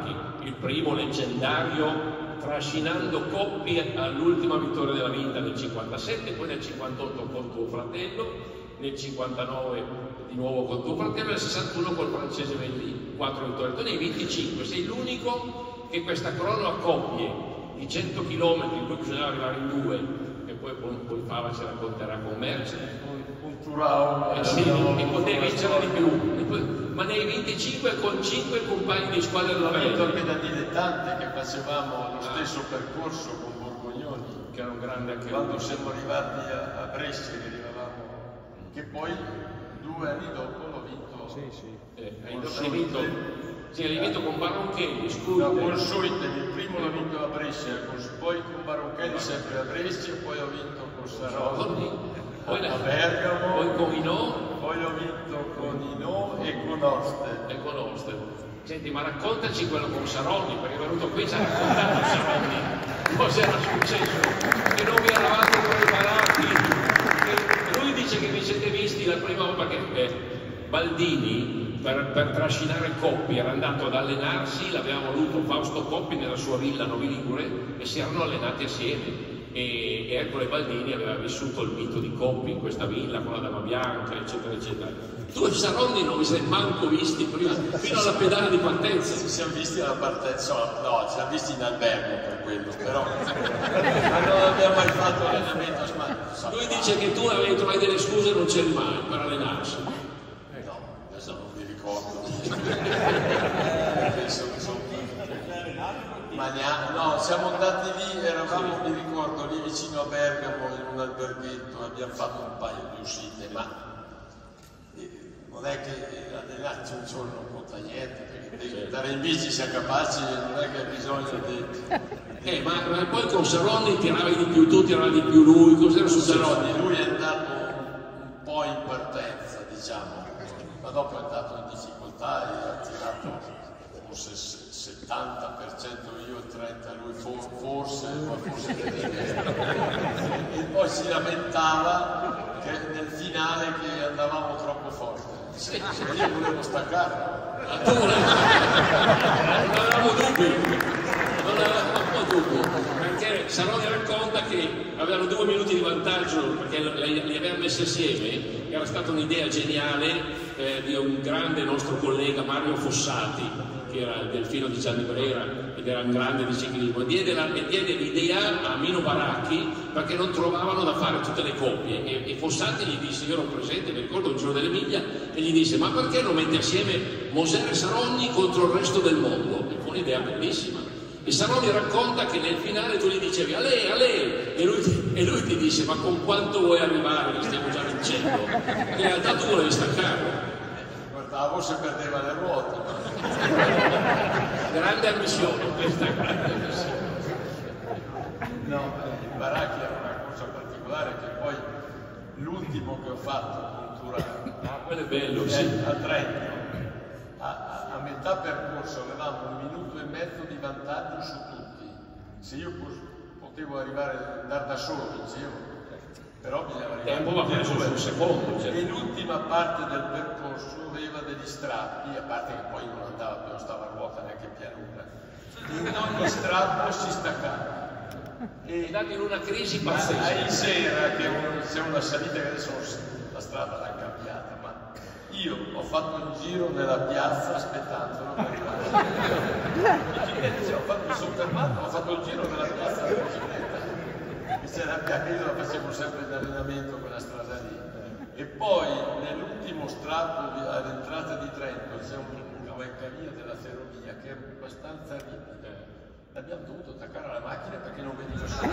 S1: il primo leggendario trascinando Coppi all'ultima vittoria della vita nel cinquantasette, poi nel cinquantotto con tuo fratello, nel cinquantanove di nuovo con tuo fratello, nel sessantuno col francese Velli, quattro vittorie. Tu ne hai venticinque, sei l'unico che questa crono a coppie di cento chilometri in cui bisognava arrivare in due, e poi, poi Fava ci racconterà con Merce,
S3: un Turao,
S1: eh, sì, e potevi vincere di più, ma ne hai venticinque con cinque compagni di squadra della
S3: Veneto.
S1: Veneto,
S3: Anche da dilettante che facevamo lo stesso percorso con Borgognoni,
S1: che era un grande anche
S3: quando
S1: lui.
S3: siamo arrivati a, a Brescia, che arrivavamo, che poi due anni dopo l'ho vinto.
S5: Sì, sì.
S1: Eh, hai
S3: Con
S1: hai vinto, sì, hai vinto con Baronchelli, scusa.
S3: No, con Suiten, il primo l'ho vinto a Brescia, con- poi con Baronchelli sempre a Brescia, poi ho vinto con Saroni
S1: Poi
S3: a
S1: la-
S3: Bergamo,
S1: poi con Inò
S3: poi l'ho vinto con Inò e con Oste.
S1: e con Oster. Senti, ma raccontaci quello con Saronni, perché è venuto qui e ci ha raccontato Saronni cosa era successo, che non vi eravate preparati. E lui dice che vi siete visti la prima volta che eh, Baldini per, per trascinare Coppi era andato ad allenarsi, l'aveva voluto Fausto Coppi nella sua villa a Novi Ligure e si erano allenati assieme. E, e Ercole Baldini aveva vissuto il mito di Coppi in questa villa con la Dama Bianca, eccetera, eccetera. Tu e Saronni non vi siete manco visti prima, fino alla pedana di partenza.
S3: Ci siamo visti alla partenza, no, ci siamo visti in albergo per quello, però ma non abbiamo mai fatto allenamento. Ma,
S1: Lui dice che tu avevi trovato delle scuse e non c'eri mai per allenarsi.
S3: no, adesso non mi ricordo. Penso che sono ma neanche, no, siamo andati lì, eravamo, mi ricordo, lì vicino a Bergamo in un alberghetto, abbiamo fatto un paio di uscite, ma eh, non è che eh, allenarsi un giorno non conta niente, perché devi andare in bici, sia capaci, non è che hai bisogno di...
S1: Eh, ma, ma poi con Saronni tiravi di più tu, tiravi di più lui, cos'era successo?
S3: Saroni, lui è andato un po' in partenza, diciamo, ma dopo è andato in difficoltà e ha tirato forse il settanta per cento io e trenta lui, forse, poi forse e poi si lamentava che nel finale che andavamo troppo forte. Sì, io volevo staccare.
S1: Ma tu non avevamo dubbi, non avevamo dubbi, perché Saroni racconta che avevano due minuti di vantaggio perché li, li aveva messi assieme, era stata un'idea geniale eh, di un grande nostro collega Mario Fossati, che era il delfino di Gianni Brera ed era un grande di ciclismo, e diede, la, e diede l'idea a Mino Baracchi perché non trovavano da fare tutte le coppie e, e Fossati gli disse, io ero presente, mi ricordo un giorno dell'Emilia, e gli disse ma perché non metti assieme Moser e Saronni contro il resto del mondo? E fu un'idea bellissima. E Saronni racconta che nel finale tu gli dicevi a lei, a lei, e lui, e lui ti disse ma con quanto vuoi arrivare, che stiamo già vincendo? In realtà tu volevi staccare.
S3: Guardavo se perdeva le ruote. Ma...
S1: grande ammissione, questa grande ammissione.
S3: No, il Baracchi era una cosa particolare che poi l'ultimo che ho fatto culturale
S1: Ah, quello è bello, sì.
S3: a Trento, a, a, a metà percorso avevamo un minuto e mezzo di vantaggio su tutti. Se io potevo arrivare ad andare da solo, vincevo. Però bisognava arrivare.
S1: Tempo va preso sul secondo. Cioè.
S3: E l'ultima parte del percorso aveva degli strappi, a parte che poi non andava più, non stava a ruota neanche pianura. In ogni strappo si staccava.
S1: E dato in una crisi
S3: Ma a
S1: pazzesca.
S3: Isera, che c'è una salita che adesso la strada l'ha cambiata, ma io ho fatto il giro nella piazza aspettandolo per arrivare. Ho fatto, mi sono fermato, ho fatto il giro nella piazza della bicicletta. E c'era anche io la facevo sempre in allenamento quella strada lì. E poi nell'ultimo strappo all'entrata di Trento c'è un cavalcavia della ferrovia che è abbastanza ripida. L'abbiamo dovuto attaccare alla macchina perché non veniva su.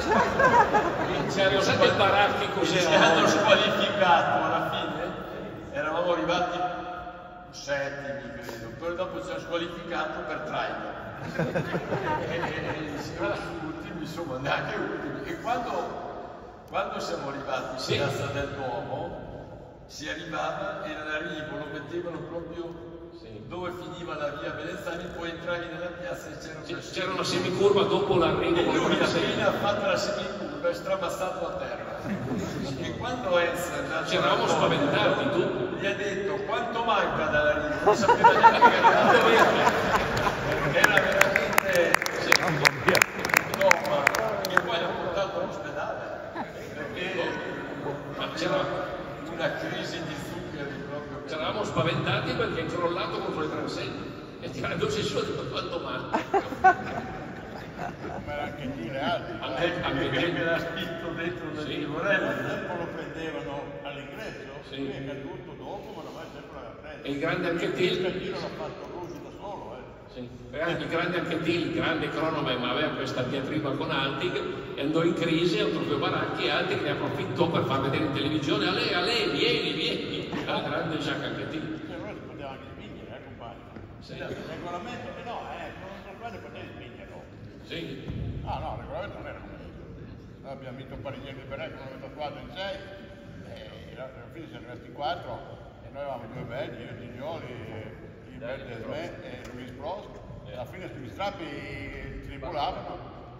S1: Ci hanno sempre il Baracchi così.
S3: Ci hanno squalificato alla fine, eravamo arrivati settimi credo, poi dopo ci hanno squalificato per trailer. e, e, e si va ultimi, insomma, neanche ultimi. E quando, quando siamo arrivati in
S1: Sì.
S3: Piazza del Duomo, si arrivava e l'arrivo lo mettevano proprio dove finiva la via Belenzani, poi entravi nella piazza e c'era una,
S1: C'era una semicurva dopo l'arrivo.
S3: e lui
S1: con
S3: appena ha fatto la semicurva è stramazzato a terra. E quando Enzo è andato
S1: Ci eravamo
S3: alla porta,
S1: spaventati, tu.
S3: gli ha detto quanto manca dall'arrivo, non sapeva neanche che era era veramente che, sì, no, ma che poi l'ha portato all'ospedale, perché c'era una crisi di zuccheri proprio.
S1: Ci eravamo spaventati perché è crollato contro le transenne e ti avevo solo detto quanto male.
S2: Come era anche lì le altre.
S1: Anche, anche
S3: Perché
S1: te.
S3: l'ha spinto dentro del
S1: Sì.
S3: Livorello.
S2: Un tempo lo prendevano all'ingresso,
S1: Sì.
S2: poi è caduto dopo, ma ormai sempre l'aveva preso.
S1: E il grande anche
S2: Il
S1: te.
S2: giro l'ha fatto lui da solo, eh.
S1: Sì. Il grande anche te, il grande cronoman, ma aveva questa diatriba con Altig e andò in crisi a un trofeo Baracchi e Altig ne approfittò per far vedere in televisione a lei, a lei, vieni, vieni, al grande Jacques Anquetil.
S2: Cioè, allora si poteva anche spingere, eh, compagni.
S1: Sì.
S2: Il regolamento, eh, no, eh, con un trofeo potevi spingere, no?
S1: Sì.
S2: Ah no, il regolamento non era così. Noi abbiamo vinto un parigino di Beret con una squadra in sei, e alla fine siamo rimasti in quattro, e noi avevamo due belgi, io, Giglioli, Gilbert Desmé e Luis Prost, e alla fine sugli strappi tripolavano.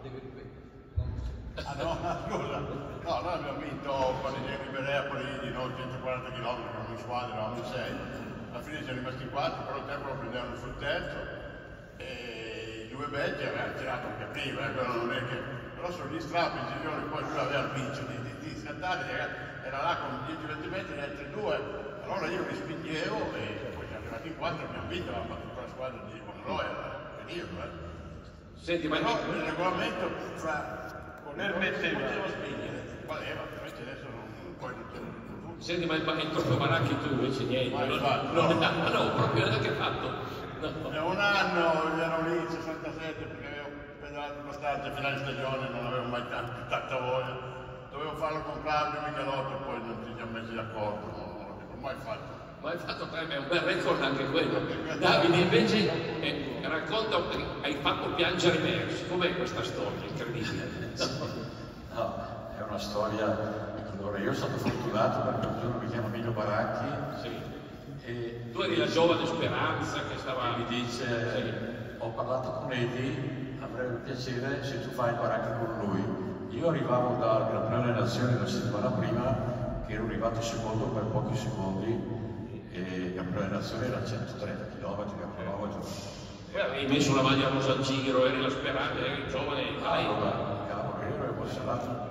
S2: Ah no, scusa, no, noi abbiamo vinto un parigino di Beret a Parigi, no, centoquaranta chilometri con una squadra, eravamo in sei, alla fine siamo rimasti in quattro, però il tempo lo prendevano sul terzo, e i due belgi avevano tirato anche prima, eh, però non è che... però sugli strappi il Giglioli poi lui aveva il vincolo di, di, di scattare, era là con dieci venti metri gli altri due, allora io li spingevo e poi siamo arrivati in quattro, abbiamo vinto, avevamo fatto tutta la squadra di come noi, era periodo, eh.
S1: Senti, ma
S2: Però il regolamento fra
S3: Permetteva.
S2: non poteva spingere, valeva, altrimenti adesso non, poi non c'è.
S1: Senti, ma il, il trofeo Baracchi tu invece niente,
S2: Ma
S1: non,
S2: infatti,
S1: non,
S2: no.
S1: no, no, proprio neanche fatto. No.
S2: E un anno ero lì, sessantasette, perché avevo pedalato abbastanza, finale di stagione, non avevo mai tanta, tanta voglia. Dovevo farlo con Claudio Michelotto, poi non ci siamo messi d'accordo, non, non l'ho mai fatto.
S1: Ma hai fatto è un bel record anche quello. Davide invece eh, racconta, hai fatto piangere Merckx. Com'è questa storia? Incredibile.
S4: No, è una storia. Allora, io sono stato fortunato perché un giorno mi chiama Emilio Baracchi
S1: Sì.
S4: e
S1: Tu eri la giovane speranza che stava.
S4: mi dice:
S1: Sì.
S4: ho parlato con Edi, avrei un piacere se tu fai il Baracchi con lui. Io arrivavo dal Gran Premio delle Nazioni la settimana prima, che ero arrivato secondo per pochi secondi, e il Gran Premio delle Nazioni era centotrenta chilometri a cronometro.
S1: Poi avevi messo una maglia rosa al giro, eri la speranza, eri giovane. Dai.
S4: Allora, cavolo, io ero emozionato.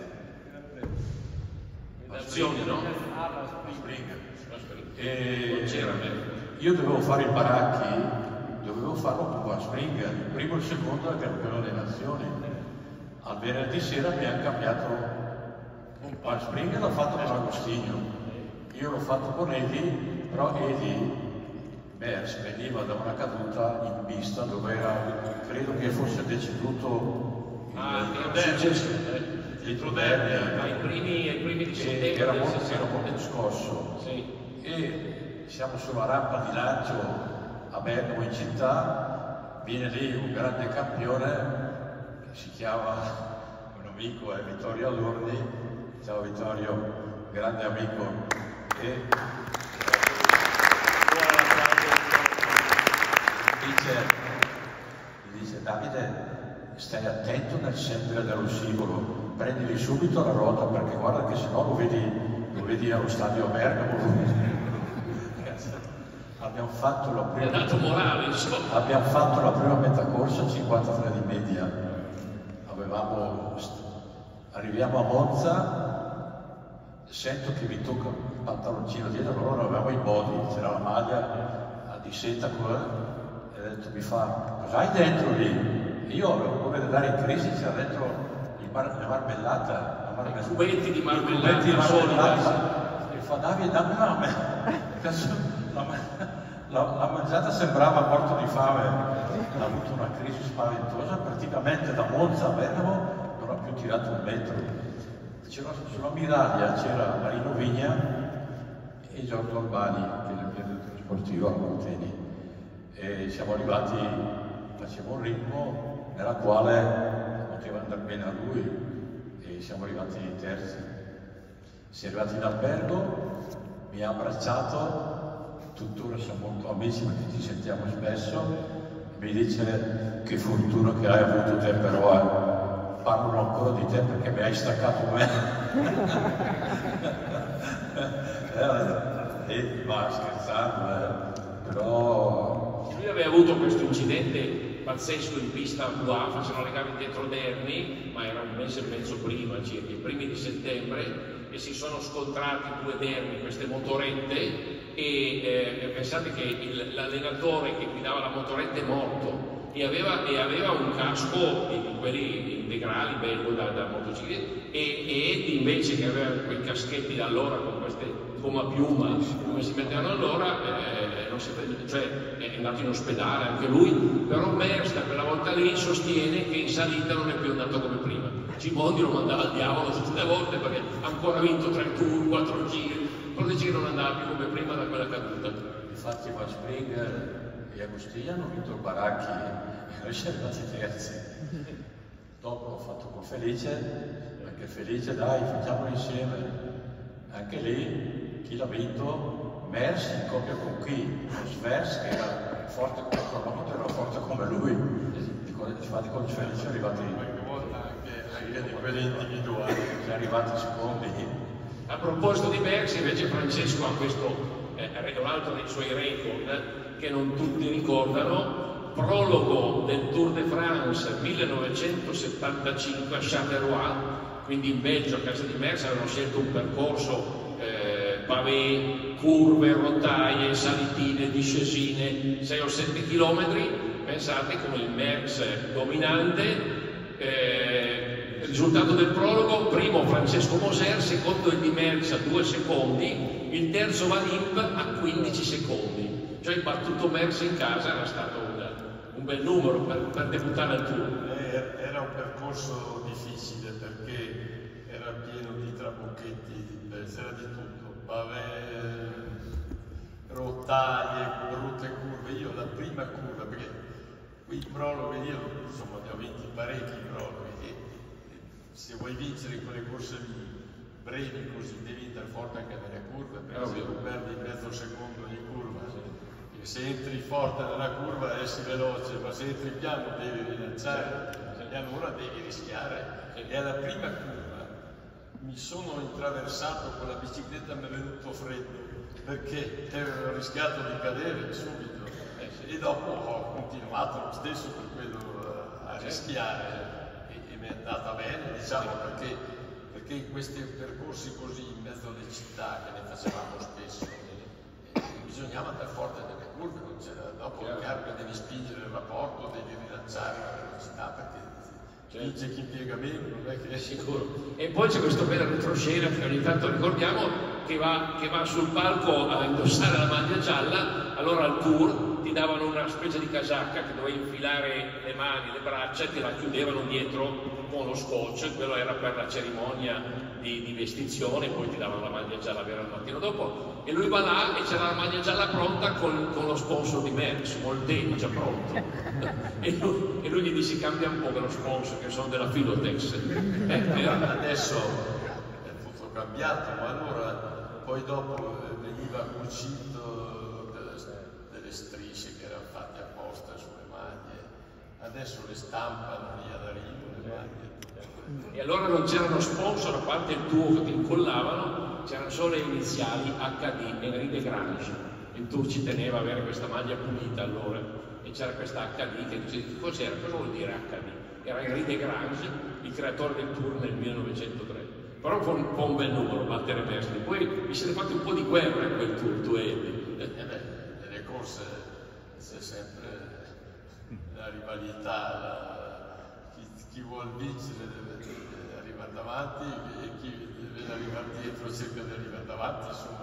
S1: Nazioni, no?
S4: Spring.
S1: Non
S4: E
S1: c'era me.
S4: io dovevo fare il Baracchi, dovevo farlo con Van Spring, il primo e il secondo al Gran Premio delle Nazioni. Al venerdì sera mi hanno cambiato un Van Spring, l'ho fatto con Agostino, io l'ho fatto con Edi, però Edi Merckx veniva da una caduta in pista dove era, credo che fosse deceduto
S1: Ah,
S4: il
S1: che successo?
S4: dietro Derby,
S1: Ai primi, ai primi di
S4: e
S1: settembre.
S4: era
S1: del
S4: molto,
S1: sessanta.
S4: era molto scosso.
S1: Sì.
S4: E siamo sulla rampa di lancio a Bergamo in città, viene lì un grande campione che si chiama un amico, è Vittorio Allorni. Ciao Vittorio, grande amico. E mi dice, mi dice: Davide, stai attento nel sempre dello scivolo, prendili subito la ruota perché guarda che sennò lo vedi, lo vedi allo stadio a Bergamo. Abbiamo fatto la
S1: Mi ha
S4: prima,
S1: dato morale, insomma.
S4: abbiamo fatto la prima metà corsa a cinquantatré di media. Avevamo, arriviamo a Monza, sento che mi tocca il pantaloncino dietro, allora avevamo i body, c'era la maglia di seta qua, e ho detto: mi fa, cosa hai dentro lì? E io avevo come andare in crisi, c'era dentro il mar, la marmellata, la marmellata,
S1: I cubetti di marmellata,
S4: i cubetti di
S1: solida.
S4: marmellata. E fa: Davide, dammi la me. La, la, la mangiata sembrava morto di fame, ha avuto una crisi spaventosa, praticamente da Monza a Bergamo non ha più tirato un metro. C'era, sulla Miraglia c'era Marino Vigna e Giorgio Albani, che è il direttore sportivo a Corteni, e siamo arrivati, facevamo un ritmo nella quale poteva andare bene a lui e siamo arrivati terzi. Siamo arrivati in albergo, mi ha abbracciato, tuttora siamo molto amici perché ci sentiamo spesso, mi dice: che fortuna che hai avuto te, però eh. Parlano ancora di te perché mi hai staccato me. E va scherzando, eh. Però
S1: Lui aveva avuto questo incidente pazzesco in pista a Blois, facevano le gare dietro Derny, ma era un mese e mezzo prima, circa i primi di settembre, e si sono scontrati due Derny, queste motorette, e eh, pensate che l'allenatore che guidava la motoretta è morto e aveva, e aveva un casco di, di quelli integrali bello da, da motocicletta, e, e Eddie invece, che aveva quei caschetti da allora con queste gomma piuma come si mettevano allora, eh, non si, cioè, è andato in ospedale anche lui. Però Merckx da quella volta lì sostiene che in salita non è più andato come prima. Gimondi lo mandava al diavolo tutte le volte perché ha ancora vinto tre tour, quattro giri, però dice che non andava più come prima da quella caduta.
S4: Infatti Van Spring e Agostini hanno vinto il Baracchi e noi siamo arrivati terzi. Dopo ho fatto con Felice, perché Felice dai facciamolo insieme. Anche lì chi l'ha vinto? Merckx in coppia con chi? Con Svers, che era forte come il cronometro, era forte come lui. Infatti con Felice è arrivati
S3: qualche volta anche, anche di quelli individuali,
S4: è arrivati secondi.
S1: A proposito di Merckx, invece, Francesco ha questo, eh, un altro dei suoi record che non tutti ricordano: prologo del Tour de France millenovecentosettantacinque a Charleroi, quindi in Belgio, a casa di Merckx. Avevano scelto un percorso eh, pavé, curve, rotaie, salitine, discesine, sei o sette chilometri. Pensate come il Merckx dominante. Eh, risultato del prologo: primo Francesco Moser, secondo il di Merckx a due secondi, il terzo Valimp a quindici secondi. Cioè il battuto Merckx in casa era stato un, un bel numero per, per debuttare al Tour.
S3: Era un percorso difficile perché era pieno di trabocchetti, c'era di tutto, pavé, rotaie, brutte curve. Io la prima curva, perché qui i prologhi, io insomma ne ho vinti parecchi prologhi, e se vuoi vincere in quelle corse lì brevi così devi andare forte anche nelle curve, perché se non perdi mezzo secondo ogni curva, se entri forte nella curva esci veloce, ma se entri piano devi rilanciare, e allora devi rischiare. E alla prima curva mi sono intraversato con la bicicletta, mi è venuto freddo perché avevo rischiato di cadere subito, e dopo ho continuato lo stesso per quello a rischiare, e, e mi è andata bene, diciamo, perché, perché in questi percorsi così in mezzo alle città, che ne facevamo spesso, eh, bisognava andare forte nelle curve, non c'era, dopo il carico devi spingere il rapporto, devi rilanciare la velocità, perché vince chi impiega meno, non è che è
S1: sicuro. E poi c'è questo bel retroscena che ogni tanto ricordiamo, che va, che va sul palco a indossare la maglia gialla. Allora al Tour ti davano una specie di casacca che dovevi infilare le mani, le braccia, e ti la chiudevano dietro con lo scotch. Quello era per la cerimonia di, di vestizione, poi ti davano la maglia gialla vera il mattino dopo, e lui va là e c'era la maglia gialla pronta con, con lo sponsor di Merckx, Molteni già pronto. e, lui, e lui gli dice: cambia un po' che lo sponsor, che sono della Filotex. Eh,
S3: adesso è tutto cambiato, ma allora poi dopo veniva cucito delle, delle strisce che erano fatte apposta sulle maglie, adesso le stampano lì ad arrivo le maglie.
S1: E allora non c'erano sponsor, a parte il tuo che incollavano, c'erano solo le iniziali H D, Henri de Grange. Il Tour ci teneva a avere questa maglia pulita allora, e c'era questa H D che dice: cos'era? Cosa vuol dire H D? Era Henri de Grange, il creatore del Tour nel millenovecentotre. Però fu un po' un bel numero battere Merckx. Poi vi siete fatti un po' di guerra in quel Tour, tu e Eddie.
S3: Eh beh, nelle corse c'è sempre la rivalità, la... chi, chi vuol vincere deve, deve arrivare davanti, e chi deve arrivare dietro cerca di arrivare davanti, insomma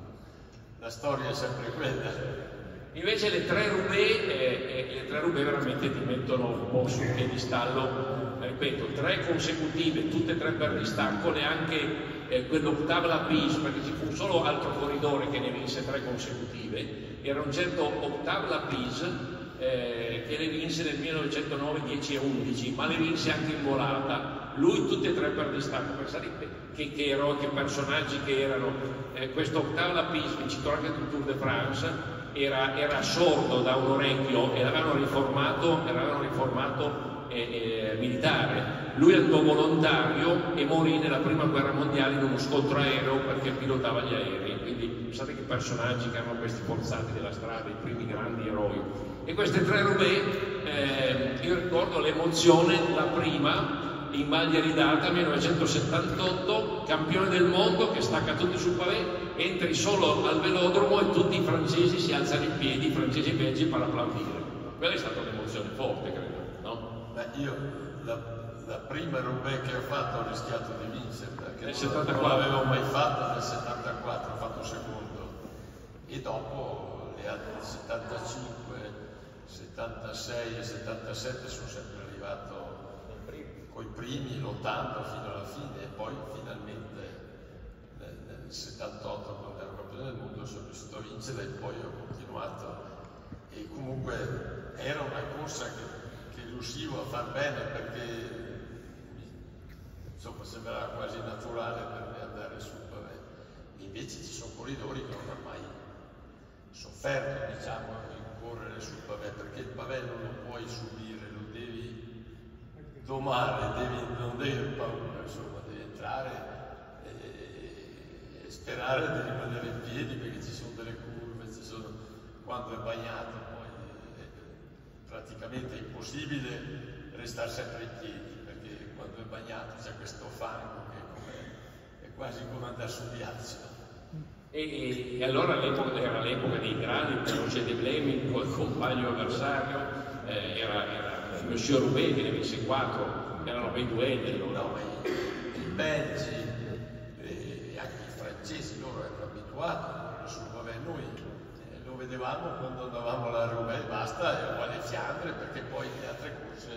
S3: la storia è sempre quella.
S1: Invece le tre Roubaix, eh, eh, le tre Roubaix veramente ti mettono un po' sul piedistallo. Ripeto, tre consecutive, tutte e tre per distacco, neanche eh, quell'Octave Lapisse, perché ci fu un solo altro corridore che ne vinse tre consecutive, era un certo Octave Lapisse eh, che le vinse nel millenovecentonove dieci e undici, ma le vinse anche in volata. Lui tutte e tre per distacco. Pensate che, che eroi, che personaggi che erano. Eh, questo Octave Lapisse, vincitore anche del Tour de France, era, era sordo da un orecchio e l'avevano riformato, l'avevano riformato Eh, eh, militare. Lui andò volontario e morì nella prima guerra mondiale in uno scontro aereo perché pilotava gli aerei. Quindi pensate che personaggi che erano questi forzati della strada, i primi grandi eroi. E queste tre Roubaix, eh, io ricordo l'emozione, la prima in maglia ridata, millenovecentosettantotto, campione del mondo che stacca tutti sul pavé, entri solo al velodromo e tutti i francesi si alzano in piedi, i francesi e i belgi per applaudire. Quella è stata un'emozione forte, credo, no?
S3: Beh, io la, la prima Roubaix che ho fatto ho rischiato di vincere, perché
S1: nel
S3: non,
S1: settantaquattro.
S3: non l'avevo mai fatta, nel settantaquattro ho fatto secondo, e dopo le altre settantacinque, settantasei e settantasette sono sempre arrivato coi primi, lottando fino alla fine, e poi finalmente nel, nel settantotto, quando ero campione del mondo, sono riuscito a vincere e poi ho continuato. E comunque era una corsa che, che riuscivo a far bene, perché insomma sembrava quasi naturale per me andare sul pavé. Invece ci sono corridori che non hanno mai sofferto, diciamo, di correre sul pavé, perché il pavé non lo puoi subire, lo devi domare, devi, non devi avere paura, insomma, devi entrare e, e sperare di rimanere in piedi, perché ci sono delle curve, ci sono, quando è bagnato poi è praticamente impossibile restare sempre in piedi, perché quando è bagnato c'è questo fango che è, come, è quasi come andare sul ghiaccio.
S1: E, e allora l'epoca era l'epoca dei grandi, per Roger de Vlaming col compagno avversario, eh, era, era Monsieur Roubaix che ne vinse quattro, erano bei duelli allora.
S3: No, ma i, i belgi e anche i francesi, loro erano abituati sul pavé, noi eh, lo vedevamo quando andavamo alla Roubaix, basta, e uguale Fiandre, perché poi le altre corse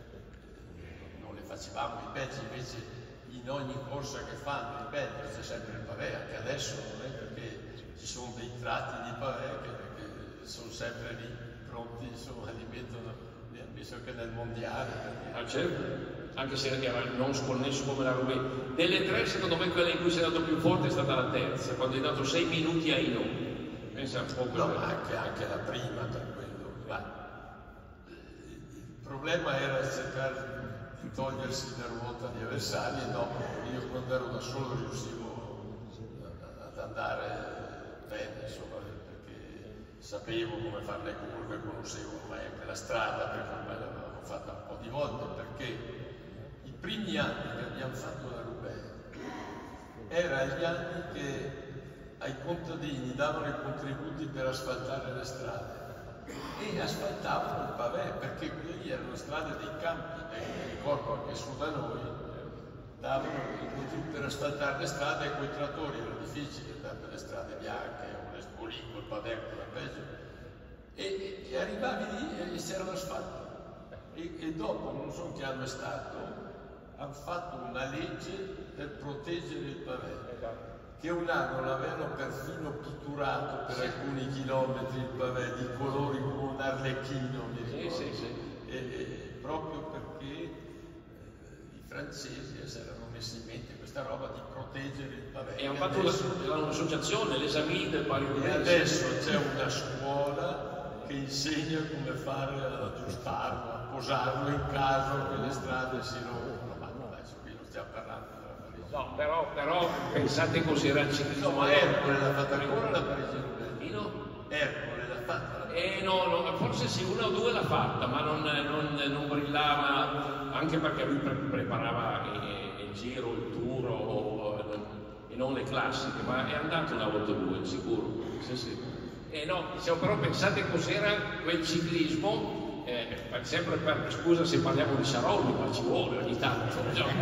S3: eh, non le facevamo. I belgi invece in ogni corsa che fanno, in Belgio c'è sempre il pavé, anche adesso non è perché ci sono dei tratti di pavé che, che sono sempre lì pronti, insomma, li mettono, visto che nel mondiale.
S1: Ah, certo, anche se era non sconnesso come la Roubaix. Delle tre, secondo me quella in cui sei andato più forte è stata la terza, quando hai dato sei minuti a Hinault. Pensa un po'
S3: No, ma anche, anche la prima per quello. Ma il problema era cercare di togliersi la ruota agli avversari, e dopo io quando ero da solo riuscivo ad andare bene, insomma, perché sapevo come fare le curve, conoscevo ormai anche la strada, perché ormai l'avevamo fatta un po' di volte, perché i primi anni che abbiamo fatto la Roubaix erano gli anni che ai contadini davano i contributi per asfaltare le strade e asfaltavano il pavé, perché quelli erano strade dei campi, e ricordo anche su da noi davano i contributi per asfaltare le strade, e con i trattori era difficile andare per le strade bianche o le spolico, il pavé ancora peggio, e, e arrivavi lì e c'era l'asfalto, e, e dopo non so che anno è stato, hanno fatto una legge per proteggere il pavé, che un anno l'avevano perfino pitturato per alcuni chilometri il pavé di colori come un arlecchino, mi ricordo.
S1: Sì, sì, sì.
S3: E, e proprio perché eh, i francesi si erano messi in mente questa roba di proteggere il pavé.
S1: E hanno fatto un'associazione, l'Esamì del Paris.
S3: E adesso c'è una scuola che insegna come fare ad aggiustarlo, a posarlo in caso che le strade si rompono. Ma adesso qui non stiamo parlando della Parigi.
S1: No, però, però pensate così era il ciclismo.
S3: No, ma Ercole l'ha fatta ancora la Parigi-Roubaix?
S1: No?
S3: Ercole l'ha fatta?
S1: Eh no, no, forse sì, una o due l'ha fatta, ma non, non, non brillava, anche perché lui pre preparava il, il giro, il tour o, e non le classiche, ma è andato una volta o due, sicuro. Sì, sì. Eh no, diciamo, però pensate cos'era quel ciclismo, eh, sempre per, scusa se parliamo di Saronni, ma ci vuole ogni tanto.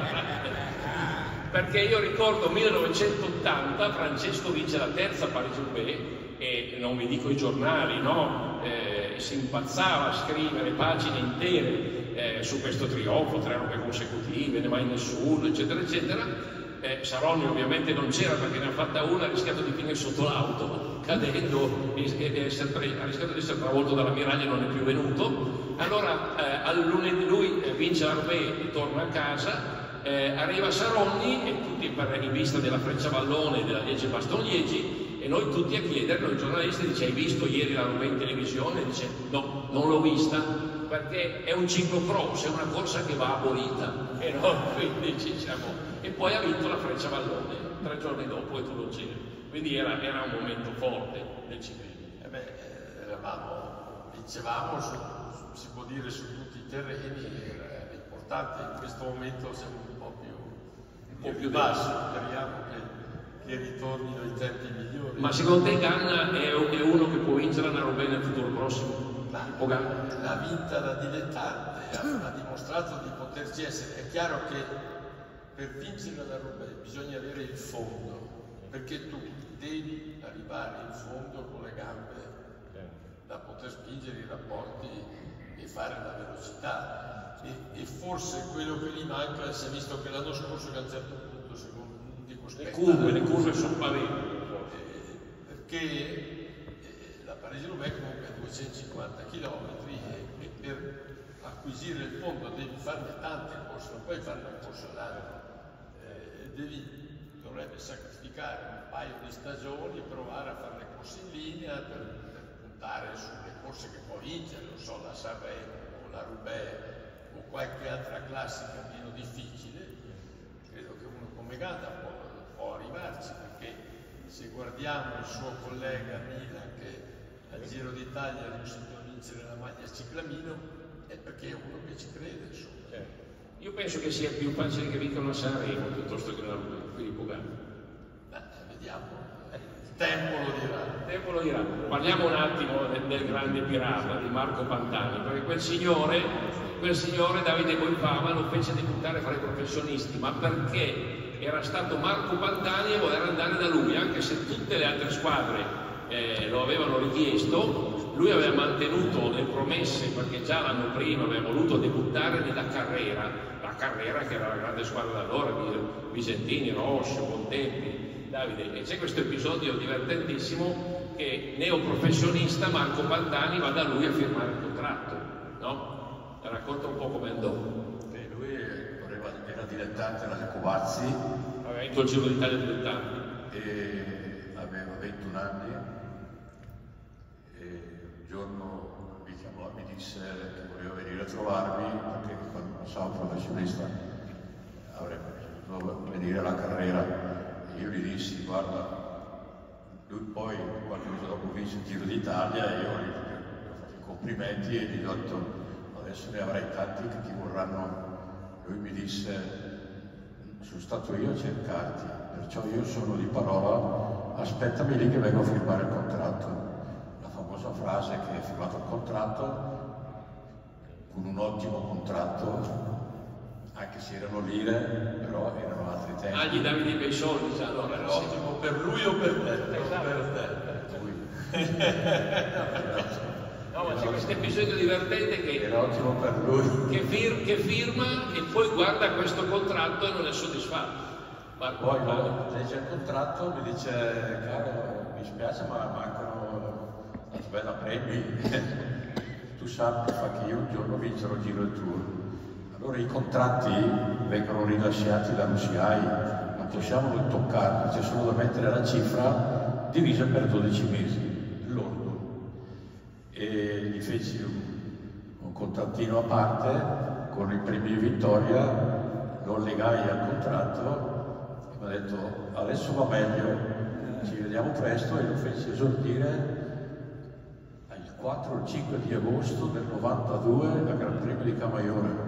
S1: Perché io ricordo millenovecentottanta, Francesco vince la terza Parigi-Roubaix, e non vi dico i giornali, no? Eh, si impazzava a scrivere pagine intere eh, su questo trionfo, tre robe consecutive, ne mai nessuno, eccetera, eccetera. Eh, Saronni ovviamente non c'era perché ne ha fatta una, ha rischiato di finire sotto l'auto, cadendo, ed essere, ha rischiato di essere travolto dall'ammiraglia e non è più venuto. Allora eh, al lunedì lui eh, vince la Roubaix e torna a casa. Eh, arriva Saronni e tutti per, in vista della Frecciavallone e della Liegi-Bastogne-Liegi, e noi tutti a chiedere, noi giornalisti, dice: hai visto ieri la Roubaix in televisione? Dice: no, non l'ho vista, perché è un ciclocross, è una corsa che va abolita, e noi quindi ci siamo. E poi ha vinto la Frecciavallone tre giorni dopo e tu lo c'eri, quindi era, era un momento forte del ciclismo.
S3: Eh beh, eravamo dicevamo, su, si può dire su tutti i terreni, era importante. In questo momento siamo un po' più, un po' più bassi, speriamo che, che ritornino i tempi migliori.
S1: Ma secondo te Ganna è, è uno che può vincere una Roubaix nel futuro prossimo?
S3: L'ha vinta da dilettante, ha, ha dimostrato di poterci essere. È chiaro che per vincere la Roubaix bisogna avere il fondo, perché tu devi arrivare in fondo con le gambe da poter spingere i rapporti e fare la velocità. E, e forse quello che gli manca, si è visto che l'anno scorso che a un certo punto, secondo non dico
S1: le curve, le curve sono paventi,
S3: eh, perché eh, la Parigi-Roubaix comunque è duecentocinquanta chilometri e, e per acquisire il fondo devi farne tante corse, non puoi farne una corsa all'anno, eh, devi, dovrebbe sacrificare un paio di stagioni, provare a fare le corse in linea per, per puntare sulle corse che può vincere, non so, la Sanremo o la Roubaix o qualche altra classica meno difficile. Credo che uno come Ganna può, può arrivarci, perché se guardiamo il suo collega Milan che al Giro d'Italia è riuscito a vincere la maglia ciclamino, è perché è uno che ci crede, insomma.
S1: Io penso che sia più facile che vinca una Sanremo piuttosto che una Roubaix, quindi può Ganna.
S3: Beh, vediamo, il tempo lo dirà.
S1: Il tempo lo dirà. Parliamo un attimo del, del grande pirata di Marco Pantani, perché quel signore, quel signore Davide Bonfama lo fece debuttare fra i professionisti, ma perché era stato Marco Pantani a voler andare da lui, anche se tutte le altre squadre eh, lo avevano richiesto. Lui aveva mantenuto le promesse, perché già l'anno prima aveva voluto debuttare nella Carrera, la Carrera che era la grande squadra d'allora, Visentini, Roche, Bontempi, Davide. E c'è questo episodio divertentissimo che neoprofessionista Marco Pantani va da lui a firmare il contratto, no? Racconta un po' come andò.
S4: Beh, lui voleva, era dilettante alla Jacobazzi,
S1: Aveva vinto il Giro d'Italia dilettanti
S4: e aveva ventuno anni. Un giorno mi chiamò, mi disse che voleva venire a trovarmi, perché quando passavo professionista avrebbe dovuto venire alla Carrera. E io gli dissi, guarda, lui poi qualche mese dopo vinse il Giro d'Italia e io gli ho fatto i complimenti e gli ho detto, adesso ne avrai tanti che ti vorranno. Lui mi disse, sono stato io a cercarti, perciò io sono di parola, aspettami lì che vengo a firmare il contratto. La frase che ha firmato il contratto, con un ottimo contratto, anche se erano lire, però erano altri tempi.
S1: Ah, gli davi dei bei soldi già allora.
S3: Era ottimo per lui o per te?
S1: Esatto.
S3: Per te.
S1: Lui. No, ma c'è questo episodio divertente che,
S4: era ottimo per lui.
S1: Che, fir che firma e poi guarda questo contratto e non è soddisfatto.
S4: Ma poi no, legge il contratto, mi dice, caro, mi spiace ma mancano una bella premi. Tu sappi fa che io un giorno vincerò il Giro del Tour. Allora i contratti vengono rilasciati dall'U C I, non possiamo toccarli, c'è solo da mettere la cifra divisa per dodici mesi, lordo. E gli feci un, un contrattino a parte con i premi di vittoria, lo legai al contratto e mi ha detto adesso va meglio, ci vediamo presto, e lo feci esordire il quattro o il cinque di agosto del novantadue al Gran Premio di Camaiore.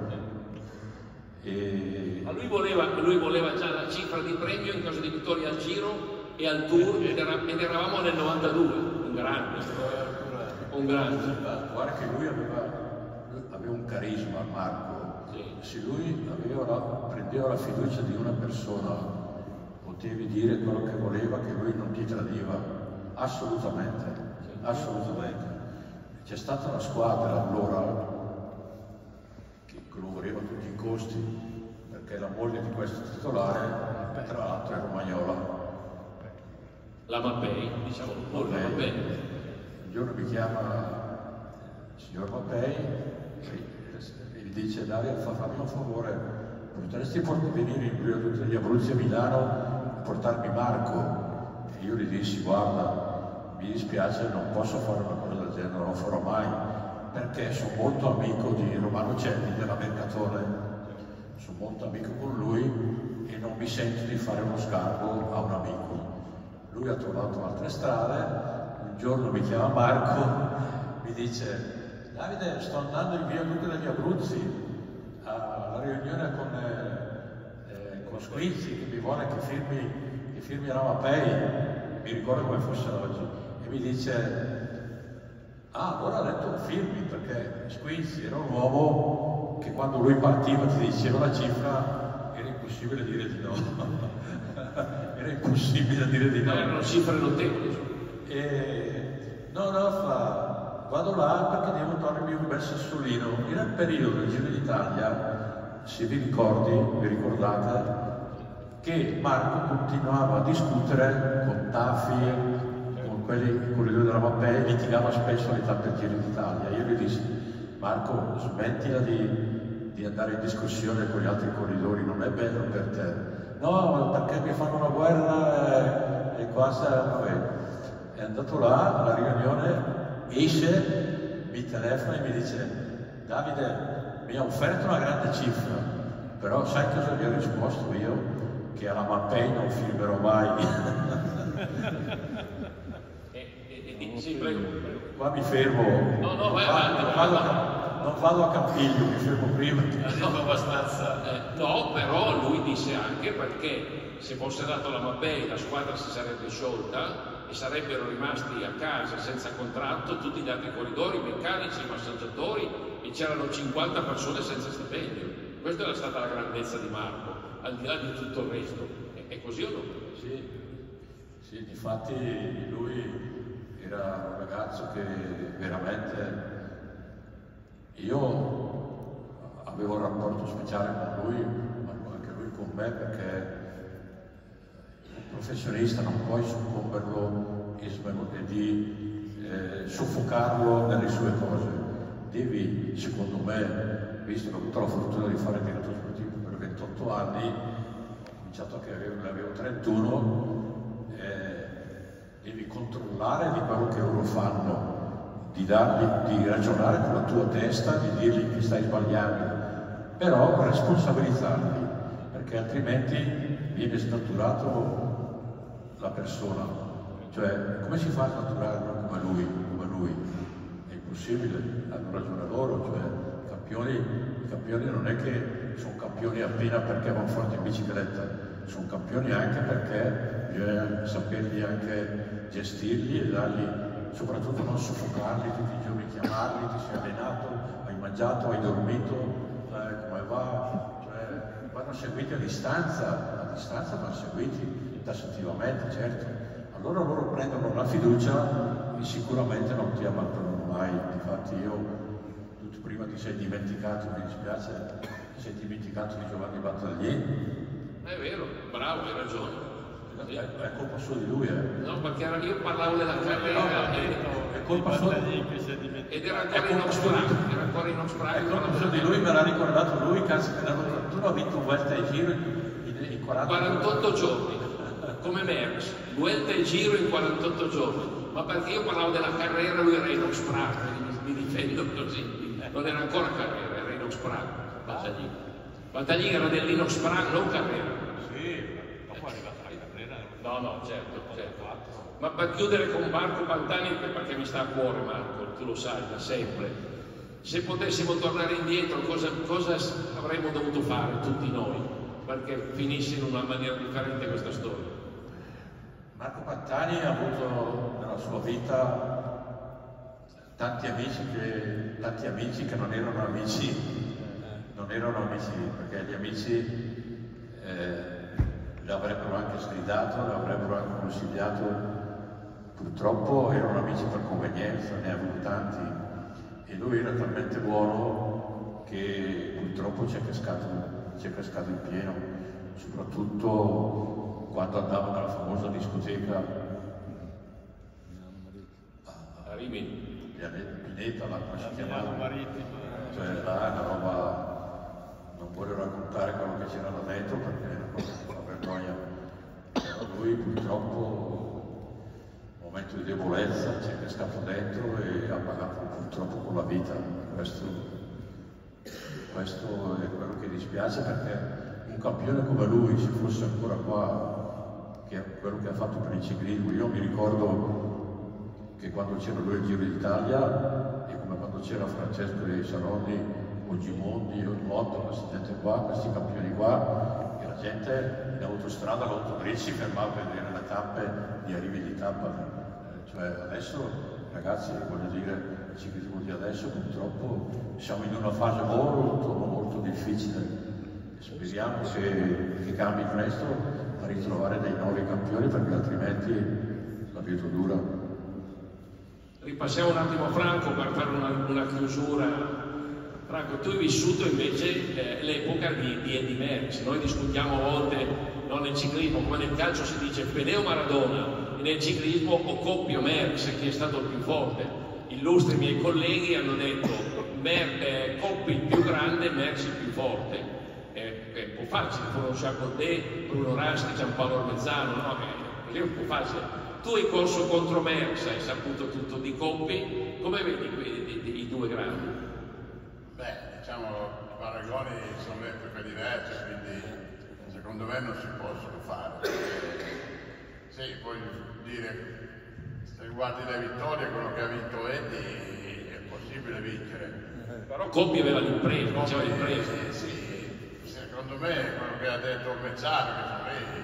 S4: E...
S1: Ma lui voleva, lui voleva già la cifra di premio in caso di vittoria al Giro e al Tour, ed, era, ed eravamo nel novantadue, un grande, un grande.
S4: Guarda che lui aveva, aveva un carisma, Marco.
S1: Sì.
S4: Se lui aveva la, prendeva la fiducia di una persona, potevi dire quello che voleva, che lui non ti tradiva, assolutamente, assolutamente. C'è stata una squadra allora che lo voleva a tutti i costi, perché la moglie di questo titolare, tra l'altro, è romagnola.
S1: La Mappei, diciamo, la Mappei.
S4: Un giorno mi chiama il signor Mappei e gli dice, Dario, fammi un favore, potresti venire in prima tutti gli Abruzzi a Milano e portarmi Marco? E io gli dissi, guarda, mi dispiace, non posso fare una cosa del genere, non lo farò mai, perché sono molto amico di Romano Celli della Mercatore, sono molto amico con lui e non mi sento di fare uno sgarbo a un amico. Lui ha trovato altre strade, un giorno mi chiama Marco, mi dice, Davide, sto andando in via Duca degli Abruzzi alla riunione con, eh, eh, con Squinzi, che mi vuole che firmi, che firmi la Mapei, mi ricordo come fosse oggi, e mi dice, ah, allora ha detto firmi, perché Squinzi era un uomo che quando lui partiva ti diceva la cifra, era impossibile dire di no. Era impossibile dire di no.
S1: Erano cifre notevoli.
S4: E no, no, fa, vado là perché devo togliermi un bel sassolino. Era il periodo del Giro d'Italia, se vi ricordi, vi ricordate, che Marco continuava a discutere con Taffi, con quelli corridori della Mapei, litigava spesso alle tappe del Giro d'Italia. Io gli dissi, Marco, smettila di, di andare in discussione con gli altri corridori, non è bello per te. No, perché mi fanno una guerra e, e qua vabbè. È andato là alla riunione, esce, mi telefona e mi dice, Davide, mi ha offerto una grande cifra, però sai cosa gli ho risposto io? Che alla Mapei non firmerò mai.
S1: e, e, e, sì, prego, prego.
S4: Qua mi fermo.
S1: No, no, vai
S4: non
S1: avanti.
S4: Non vado, a, non vado a Campiglio, mi fermo prima.
S1: No, abbastanza. Eh, no, però lui disse anche perché se fosse dato la Mapei la squadra si sarebbe sciolta e sarebbero rimasti a casa senza contratto tutti gli altri corridori, meccanici, massaggiatori, e c'erano cinquanta persone senza stipendio. Questa era stata la grandezza di Marco, al di là di tutto il resto. È, è così o no?
S4: Sì, sì, difatti lui era un ragazzo che veramente... Io avevo un rapporto speciale con lui, ma anche lui con me, perché un professionista non puoi soccomberlo e, e di eh, soffocarlo nelle sue cose. Devi, secondo me, visto che ho avuto la fortuna di fare direttore sportivo per ventotto anni, ho cominciato che avevo, ne avevo trentuno, eh, devi controllare di quello che loro fanno, di, dargli, di ragionare con la tua testa, di dirgli che stai sbagliando, però responsabilizzarli, perché altrimenti viene snaturato la persona. Cioè, come si fa a snaturarlo come lui? Come lui? È impossibile, hanno ragione loro, cioè i campioni, i campioni non è che sono campioni appena perché vanno forti in bicicletta, sono campioni anche perché bisogna saperli anche gestirli e dargli, soprattutto non soffocarli tutti i giorni, chiamarli, ti sei allenato, hai mangiato, hai dormito, eh, come va? Cioè, vanno seguiti a distanza, a distanza vanno seguiti tassativamente, certo. Allora loro prendono la fiducia e sicuramente non ti abbandonano mai. Infatti io, tu prima ti sei dimenticato, mi dispiace, ti sei dimenticato di Giovanni Battaglini.
S1: È vero, bravo, hai ragione.
S4: È, è colpa sua di lui, eh.
S1: No, perché era, io parlavo della carriera
S4: no,
S1: e,
S4: è colpa sua
S1: ed era ancora in Oxford, era ancora in Oxford.
S4: È colpa sua di lui, me l'ha ricordato lui, cazzo, che tu ha vinto Vuelta e Giro in, in
S1: quarantotto giorni, come Merckx, Vuelta e Giro in quarantotto giorni. Ma perché io parlavo della carriera, lui era in Oxford, quindi mi, mi difendo così. Non era ancora carriera, era in Oxford. Battaglini. Battaglini era dell'Inox Prague, non carriera.
S5: Sì, dopo è arrivata la carriera.
S1: No, no, certo, certo. Ma per chiudere con Marco Pantani, perché mi sta a cuore Marco, tu lo sai da sempre, se potessimo tornare indietro cosa, cosa avremmo dovuto fare tutti noi perché finisse in una maniera differente questa storia?
S4: Marco Pantani ha avuto nella sua vita tanti amici che, tanti amici che non erano amici, non erano amici, perché gli amici eh, le avrebbero anche sgridato, le avrebbero anche consigliato, purtroppo erano amici per convenienza, ne ha avuto tanti, e lui era talmente buono che purtroppo ci è cascato, ci è cascato in pieno, soprattutto quando andava nella famosa discoteca
S1: a Rimini,
S4: Pineta, là come si chiamava,
S5: Marittima,
S4: cioè là è una roba, non voglio raccontare quello che c'era là dentro perché è una cosa che fa vergogna, però lui purtroppo un momento di debolezza ci è cascato dentro e ha pagato purtroppo con la vita. Questo, questo è quello che dispiace, perché un campione come lui, se fosse ancora qua, che è quello che ha fatto per il ciclismo, io mi ricordo che quando c'era lui al Giro d'Italia e come quando quando c'era Francesco dei Saronni o Gimondi o Motto, questa gente qua, questi campioni qua, e la gente in autostrada, l'autogrill si fermava per vedere le tappe di arrivi di tappa. Eh, cioè adesso, ragazzi, voglio dire, il ciclismo di adesso purtroppo siamo in una fase molto molto difficile. Speriamo che, che cambi presto a ritrovare dei nuovi campioni, perché altrimenti la vedo dura.
S1: Ripassiamo un attimo Franco per fare una, una chiusura. Franco, tu hai vissuto invece eh, l'epoca di, di Eddy Merckx. Noi discutiamo a volte, non nel ciclismo, come nel calcio si dice Pelé o Maradona, e nel ciclismo o Coppi o Merckx, chi è stato il più forte. Illustri miei colleghi hanno detto Mer, eh, Coppi il più grande, Merckx il più forte. È, è un po' facile, furono Jacques Godet, Bruno Raschi, Giampaolo Ormezzano, no? È, è un po' facile. Tu hai corso contro Merckx, hai saputo tutto di Coppi, come vedi i, i due grandi?
S2: Beh, diciamo, i paragoni sono epoche diverse, quindi secondo me non si possono fare. Sì, puoi dire, se guardi le vittorie, quello che ha vinto Eddy, è possibile vincere.
S1: Però Coppi aveva l'impresa, faceva l'impresa.
S2: Sì, sì. Secondo me quello che ha detto Mezzano, che sono lì,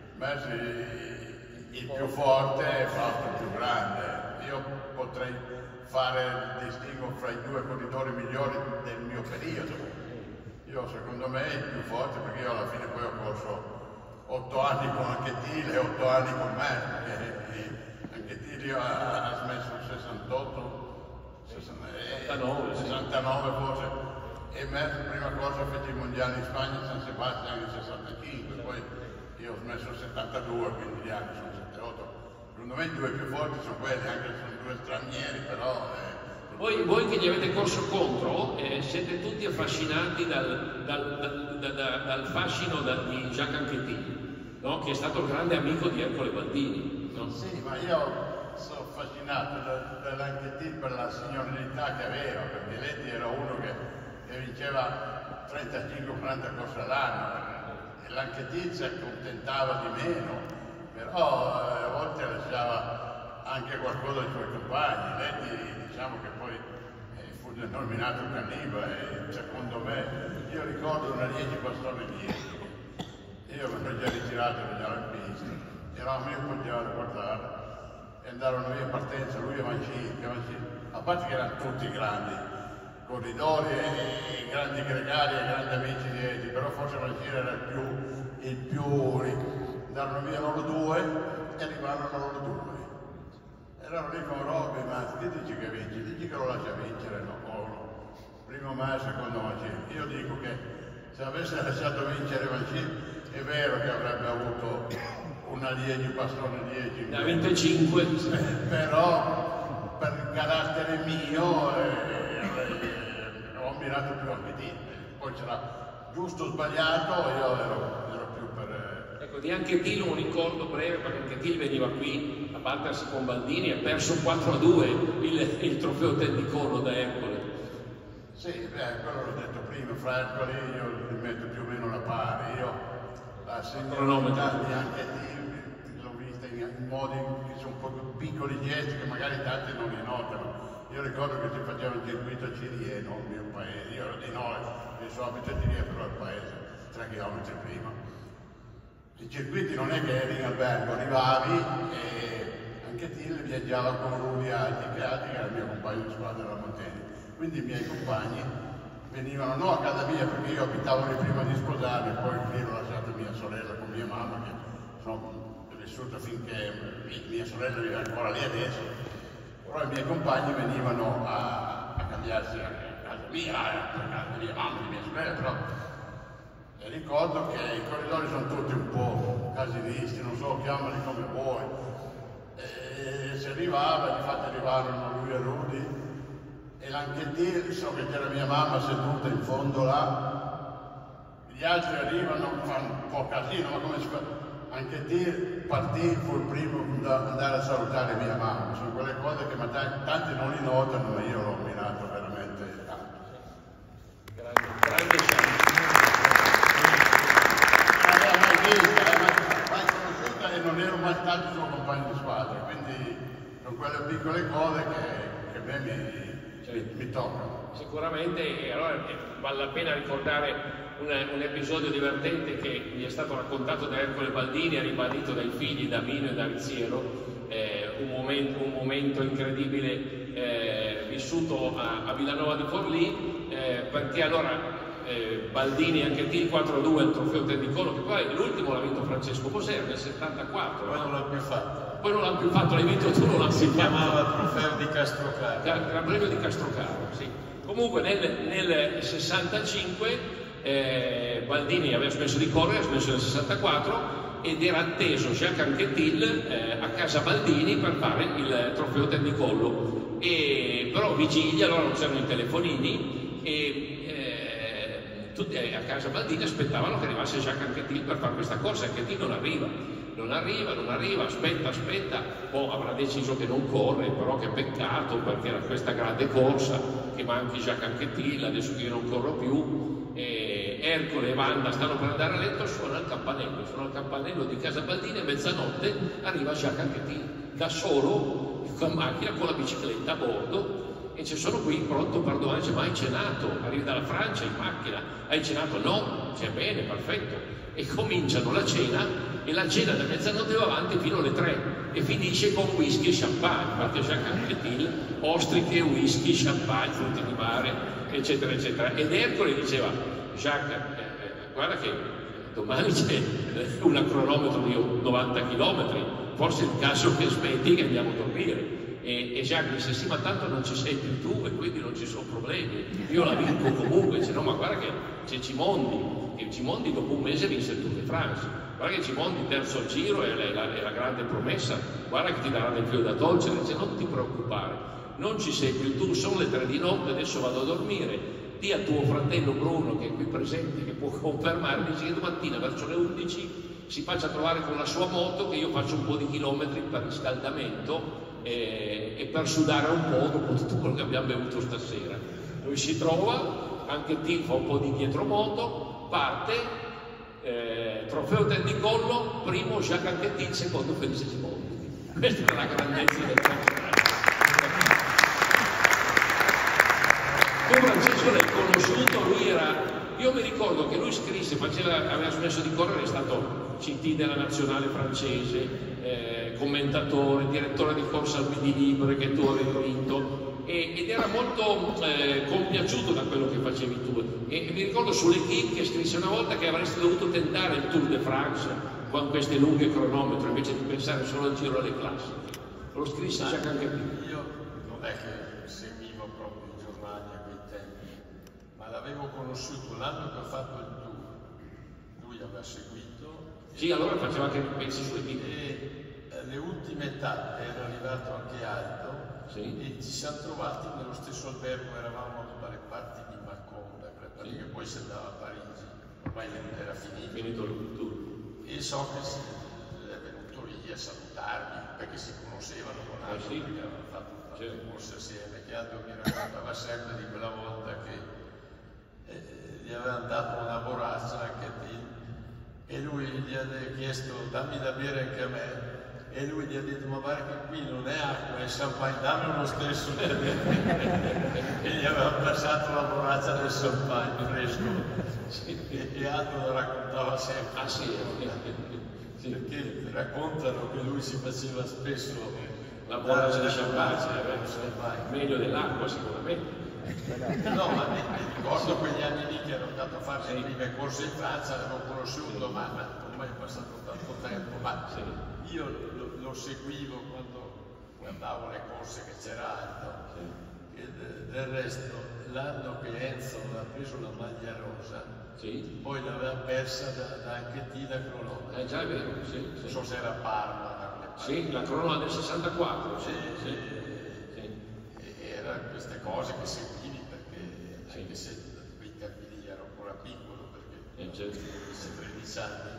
S2: Messi il più forte e Fausto il più grande. Io potrei fare il distinguo fra i due corridori migliori del mio periodo. Io secondo me il più forte, perché io alla fine poi ho corso otto anni con Anquetil e otto anni con me, perché Anquetil ha, ha smesso il sessantotto, sessantanove, sessantanove forse. E me la prima cosa fece i mondiali in Spagna, San Sebastian nel sessantacinque, poi io ho smesso il settantadue, quindi gli anni sono sette otto. Secondo me i due più forti sono quelli, anche se sono due stranieri, però... Eh,
S1: voi, voi che gli avete corso contro, eh, siete tutti affascinati dal, dal, dal, dal, dal, dal fascino da, di Jacques Anquetil, no? Che è stato il grande amico di Ercole Baldini. No?
S2: Sì, ma io sono affascinato da, dall'Anquetil per la signorilità che aveva, perché Leti era uno che... che vinceva trentacinque quaranta corse all'anno, e l'Anquetil si accontentava di meno, però eh, a volte lasciava anche qualcosa ai suoi compagni. Leti, diciamo che poi eh, fu denominato cannibale, secondo me. Io ricordo una dieci bastone dietro, io mi ero già ritirato dagli alpinisti, eravamo io continuavo a guardare, e andarono via in partenza, lui e Mancini, a parte che erano tutti grandi corridori e grandi gregari e grandi amici di Eddy, però forse Mancini era il più, il più ricco. Andarono via loro due e arrivarono loro due. Erano lì con Robby, ma che dici che vinci? Dici che lo lascia vincere, no? no. Primo me, secondo Mancini. Io dico che se avesse lasciato vincere Mancini, è vero che avrebbe avuto una dieci bastone dieci.
S1: Ne ha vinte cinque.
S2: Però per il carattere mio eh, ho ammirato più Anquetil. Poi c'era giusto o sbagliato, io ero, ero più per...
S1: Ecco, di Anquetil un ricordo breve, perché Anquetil veniva qui a battersi con Baldini e ha perso quattro a due il, il trofeo Tendicono da Ercole.
S2: Sì, beh, quello l'ho detto prima, fra Ercole io li metto più o meno alla pari. Io la signorità di Anquetil l'ho vista in, in modi che sono un po' piccoli gesti che magari tanti non li notano. Io ricordo che si faceva il circuito a Cirieno, il mio paese, io ero di noi, il suo abito a Cirieno, però il paese, tre chilometri prima. I circuiti non è che eri in albergo, arrivavi e Anquetil viaggiava con Rudi Alti, che Alti era il mio compagno di squadra della Monteni. Quindi i miei compagni venivano non a casa mia, perché io abitavo lì prima di sposarmi, poi lì ho lasciato mia sorella con mia mamma, che sono vissuto finché mia sorella vive ancora lì adesso. Però i miei compagni venivano a, a cambiarsi a casa mia, a casa di mia mamma, di mia sorella, però e ricordo che i corridori sono tutti un po' casinisti, non so, chiamali come vuoi. E si arrivava, infatti arrivarono lui e Rudi, e l'Anquetil, so che c'era mia mamma seduta in fondo là, gli altri arrivano, fanno un po' casino, ma come si fa? Anquetil partì, fu il primo ad andare a salutare mia mamma. Sono quelle cose che tanti non li notano, ma io l'ho ammirato veramente tanto.
S1: Grande, grande
S2: l'aveva mai vista, l'aveva mai conosciuta e non ero mai stato suo compagno di squadra, quindi sono quelle piccole cose che, che a me mi, mi, mi tocca.
S1: Sicuramente, e allora vale la pena ricordare un, un episodio divertente che mi è stato raccontato da Ercole Baldini e ribadito dai figli Davino e da Riziero, eh, un, momento, un momento incredibile eh, vissuto a, a Villanova di Forlì, eh, perché allora eh, Baldini anche il quattro a due al trofeo Tendicolo, che poi l'ultimo l'ha vinto Francesco Poser nel settantaquattro.
S3: Poi non l'ha più fatto.
S1: Poi non l'hanno più fatto, l'hai vinto tu, non l'hanno più
S3: Si
S1: fatto.
S3: chiamava Trofeo di Castrocaro.
S1: Gran Premio di Castrocaro, sì. Comunque nel, nel sessantacinque eh, Baldini aveva smesso di correre, ha smesso nel sessantaquattro ed era atteso Jacques Anquetil eh, a casa Baldini per fare il trofeo Tendicollo. E però vigilia, allora non c'erano i telefonini e eh, tutti eh, a casa Baldini aspettavano che arrivasse Jacques Anquetil per fare questa corsa. Anquetil non arriva. Non arriva, non arriva, aspetta, aspetta, poi avrà deciso che non corre, però che peccato perché era questa grande corsa, che manchi Jacques Anquetil, adesso che io non corro più, e Ercole e Wanda stanno per andare a letto, suona il campanello, suona il campanello di casa Baldini e a mezzanotte arriva Jacques Anquetil, da solo, con macchina, con la bicicletta a bordo, e ci sono qui pronto per domani, dice ma hai cenato, arrivi dalla Francia in macchina, hai cenato? No, c'è bene, perfetto, e cominciano la cena. E la cena da mezzanotte va avanti fino alle tre e finisce con whisky e champagne, perché Jacques Anquetil, ostriche, whisky, champagne, frutti di mare, eccetera, eccetera. Ed Ercole diceva, Jacques, eh, guarda che domani c'è un cronometro di novanta chilometri, forse è il caso che smetti che andiamo a dormire. E, e Jacques disse, sì, ma tanto non ci sei più tu e quindi non ci sono problemi, io la vinco comunque. Dice, no, ma guarda che c'è Cimondi, che Cimondi dopo un mese vinse il Tour de France. Guarda che Cimondi terzo al giro è la, è la grande promessa, guarda che ti darà del filo da torcere. Dice, non ti preoccupare, non ci sei più tu, sono le tre di notte, adesso vado a dormire, di a tuo fratello Bruno che è qui presente, che può confermare, dice che domattina verso le undici si faccia trovare con la sua moto, che io faccio un po' di chilometri per riscaldamento e, e per sudare un po' dopo tutto quello che abbiamo bevuto stasera. Lui si trova, anche Tim fa un po' di dietromoto, parte. Eh, trofeo Tendicollo, primo Jacques Anquetil, secondo Felice Cimondi. Questa è la grandezza del personaggio. Tu Francesco l'hai conosciuto, lui era, io mi ricordo che lui scrisse, faceva, aveva smesso di correre, è stato C T della nazionale francese, eh, commentatore, direttore di corsa al Midi Libre che tu avevi vinto. Ed era molto eh, compiaciuto da quello che facevi tu, e mi ricordo sull'Equipe che scrisse una volta che avresti dovuto tentare il Tour de France con queste lunghe cronometri invece di pensare solo al giro alle classi. Lo scrisse Jacques Anquetil.
S3: Io non è che seguivo proprio i giornali a quei tempi, ma l'avevo conosciuto l'anno che ho fatto il Tour, lui aveva seguito.
S1: Sì, allora faceva anche pezzi sull'Equipe.
S3: E le ultime tappe era arrivato anche Aldo. Sì. E ci siamo trovati nello stesso albergo, eravamo dalle parti di Macon, perché sì. Poi si andava a Parigi, ormai era finito.
S1: Finito il tour.
S3: E so che si è venuto lì a salutarmi, perché si conoscevano con Aldo, ah, sì. Perché avevano fatto una sì. corsa assieme, che Aldo mi raccontava sempre di quella volta che eh, gli avevano dato una borraccia anche a te, e lui gli ha chiesto dammi da bere anche a me. E lui gli ha detto, ma guarda che qui non è acqua, è champagne, dammi lo stesso. E gli aveva passato la borraccia del champagne fresco. E, e Aldo lo raccontava sempre.
S1: Ah sì?
S3: Sì. Perché raccontano che lui si faceva spesso
S1: la borraccia del champagne, eh, meglio dell'acqua sicuramente.
S3: No, ma mi, mi ricordo quegli anni lì che ero andato a fare le prime corse in Francia, l'avevo conosciuto, ma, ma ormai è passato tanto tempo. Ma sì. Io lo, lo seguivo quando guardavo le corse che c'era Aldo. Sì. E de, del resto, l'anno che Enzo aveva preso la maglia rosa, sì. Poi l'aveva persa da, da Anquetil a cronometro.
S1: È già vero, sì.
S3: Non so se era Parma.
S1: Sì, la cronometro del sessantaquattro. Sì, sì.
S3: Sì. E erano queste cose che seguivi perché, sì. Anche se quei tempi lì ero ancora piccolo, perché eh, certo. tredici anni.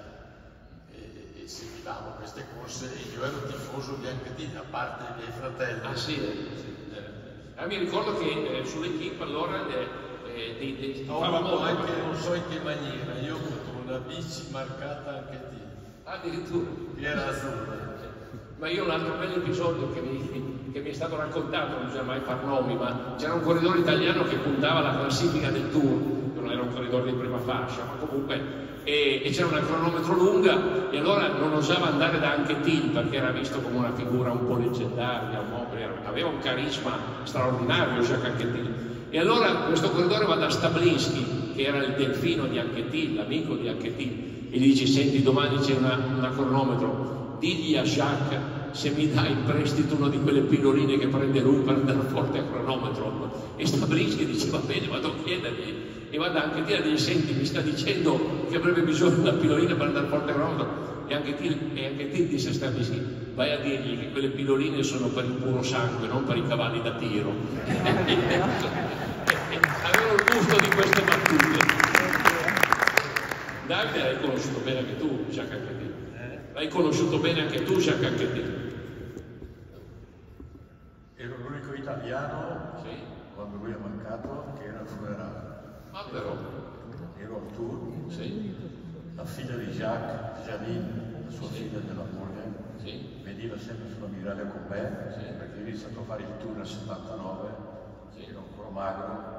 S3: Seguivamo queste corse e io ero tifoso di Anquetil, a parte i miei fratelli.
S1: Ah sì? sì. Eh, mi ricordo che eh, sull'Equipe allora eh, eh, di, di,
S3: ho avuto anche, non so in che maniera, io ho avuto una bici marcata Anquetil.
S1: Addirittura?
S3: Che era azzurra.
S1: Ma io un altro bel episodio che mi, che mi è stato raccontato, non bisogna mai far nomi, ma c'era un corridore italiano che puntava la classifica del Tour, che non era un corridore di prima fascia, ma comunque, e, e c'era una cronometro lunga, e allora non osava andare da Anquetil perché era visto come una figura un po' leggendaria, un po', aveva un carisma straordinario Jacques Anquetil. E allora questo corridore va da Stablinski, che era il delfino di Anquetil, l'amico di Anquetil, e gli dice: senti, domani c'è una, una cronometro, digli a Jacques se mi dai in prestito una di quelle pilloline che prende lui per andare forte a cronometro. E Stablinski dice: va bene, vado a chiedergli. E va da Anquetil e dice: senti, mi sta dicendo che avrebbe bisogno di una pillolina per andare forte a cronometro. E Anquetil, e Anquetil disse a Stablinski: vai a dirgli che quelle pilloline sono per il puro sangue, non per i cavalli da tiro. Avevo il gusto di queste battute. Davide l'hai conosciuto bene anche tu, Jacques Anquetil. L'hai conosciuto bene anche tu, Jacques Anquetil.
S4: Ero l'unico italiano,
S1: Sì.
S4: quando lui è mancato, che era al funerale.
S1: Ah, però.
S4: Ero al tour,
S1: Sì.
S4: la figlia di Jacques, Janine, la sua
S1: Sì.
S4: figlia della moglie,
S1: Sì.
S4: veniva sempre sulla Miraglia con me,
S1: Sì.
S4: perché io ho iniziato a fare il tour nel settantanove,
S1: Sì.
S4: ero ancora magro,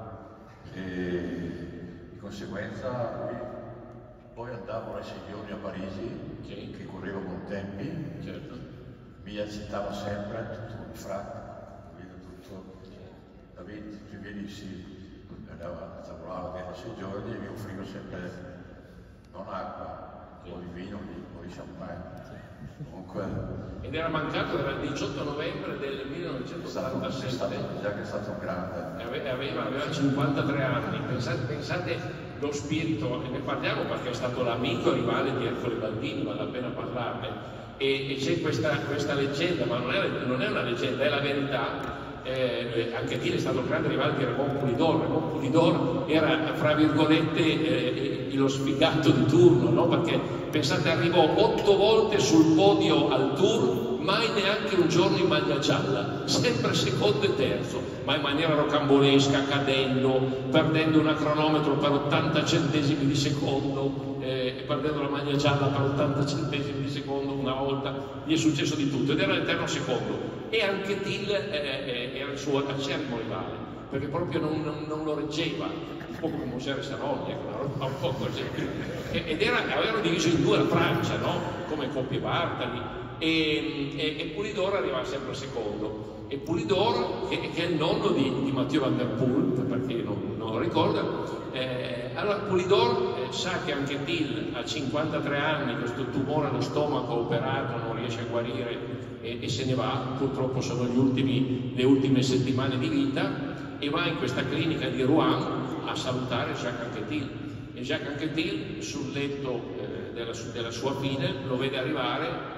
S4: e di conseguenza lui, poi andavo ai Seglioni a Parigi,
S1: Sì.
S4: che correvo con tempi,
S1: Certo.
S4: mi accettava sempre, tutto il frac, vedo tutto, David, tu vieni sì, andava, lavorava bene sei giorni e mi offrivo sempre, non acqua, un po' di vino, un po' di champagne, comunque
S1: Ed era mancato, era il diciotto novembre del
S4: è stato, è
S1: millenovecentosettantasette.
S4: stato, già che è stato un grande.
S1: E ave- Aveva, aveva cinquantatré anni. Pensate, pensate lo spirito, e ne parliamo perché è stato l'amico rivale di Ercole Baldini, vale la pena parlarne. E, e c'è questa, questa leggenda, ma non è, non è una leggenda, è la verità. Eh, Anquetil è stato il grande rivale di Raymond Poulidor. Raymond Poulidor era, fra virgolette, eh, lo sfigato di turno, no? Perché pensate, arrivò otto volte sul podio al Tour, mai neanche un giorno in maglia gialla, sempre secondo e terzo, ma in maniera rocambolesca, cadendo, perdendo una cronometro per ottanta centesimi di secondo, eh, perdendo la maglia gialla per ottanta centesimi di secondo una volta. Gli è successo di tutto ed era l'eterno secondo. E Anquetil eh, era il suo acerrimo rivale, perché proprio non, non, non lo reggeva, un po' come Mosè Sarogni, una roba un po' così. Ed era, avevano diviso in due la Francia, no? Come coppie Bartali, e, e, e Poulidor arrivava sempre secondo. E Poulidor, che, che è il nonno di, di Mathieu Van Der Poel, per chi non, non lo ricorda, eh, allora Poulidor eh, sa che Anquetil ha cinquantatré anni, questo tumore allo stomaco operato, non riesce a guarire e, e se ne va, purtroppo sono gli ultimi, le ultime settimane di vita, e va in questa clinica di Rouen a salutare Jacques Anquetil. E Jacques Anquetil sul letto eh, della, della sua fine lo vede arrivare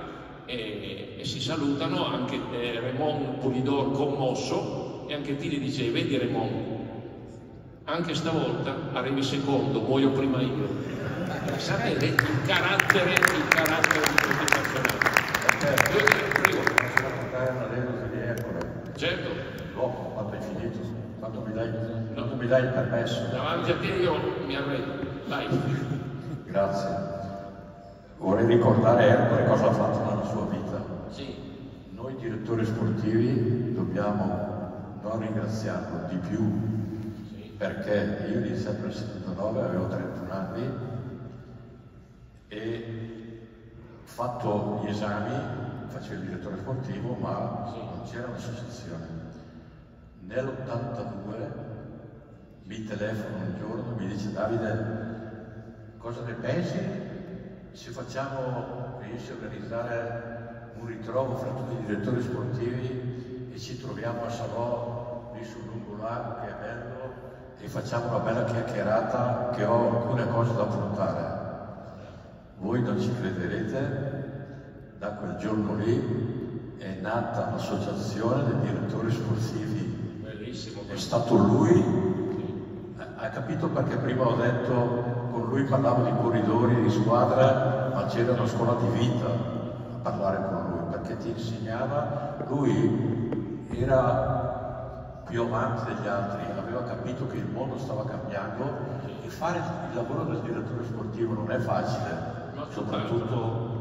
S1: e, e si salutano, anche eh, Raymond Poulidor commosso, e Anquetil gli dice: vedi Raymond, anche stavolta arrivi secondo, muoio prima io. Pensate il carattere, il carattere di questi personaggi. Prego.
S4: Posso raccontare un aneddoto di Ercole?
S1: Certo.
S4: Dopo, quando hai finito, quando mi dai, quando mi dai il permesso.
S1: Davanti a te io mi arredo. Vai.
S4: Grazie. Vorrei ricordare Ercole cosa ha fatto nella sua vita.
S1: Sì.
S4: Noi direttori sportivi dobbiamo non ringraziarlo di più,
S1: Sì.
S4: perché io ho iniziato nel settantanove, avevo trentuno anni e ho fatto gli esami, facevo il direttore sportivo, ma
S1: Sì.
S4: non c'era un'associazione. Nell'ottantadue mi telefona un giorno e mi dice: Davide, cosa ne pensi se facciamo, riesci a organizzare un ritrovo fra tutti i direttori sportivi e ci troviamo a Salò, lì sul lungolago, che è bello, e facciamo una bella chiacchierata, che ho alcune cose da portare. Voi non ci crederete, da quel giorno lì è nata l'associazione dei direttori sportivi.
S1: Bellissimo.
S4: È stato lui. Ha capito perché prima ho detto, con lui parlavo di corridori, di squadra, ma c'era una scuola di vita a parlare con lui, perché ti insegnava, lui era più avanti degli altri, aveva capito che il mondo stava cambiando e fare il lavoro del direttore sportivo non è facile, soprattutto a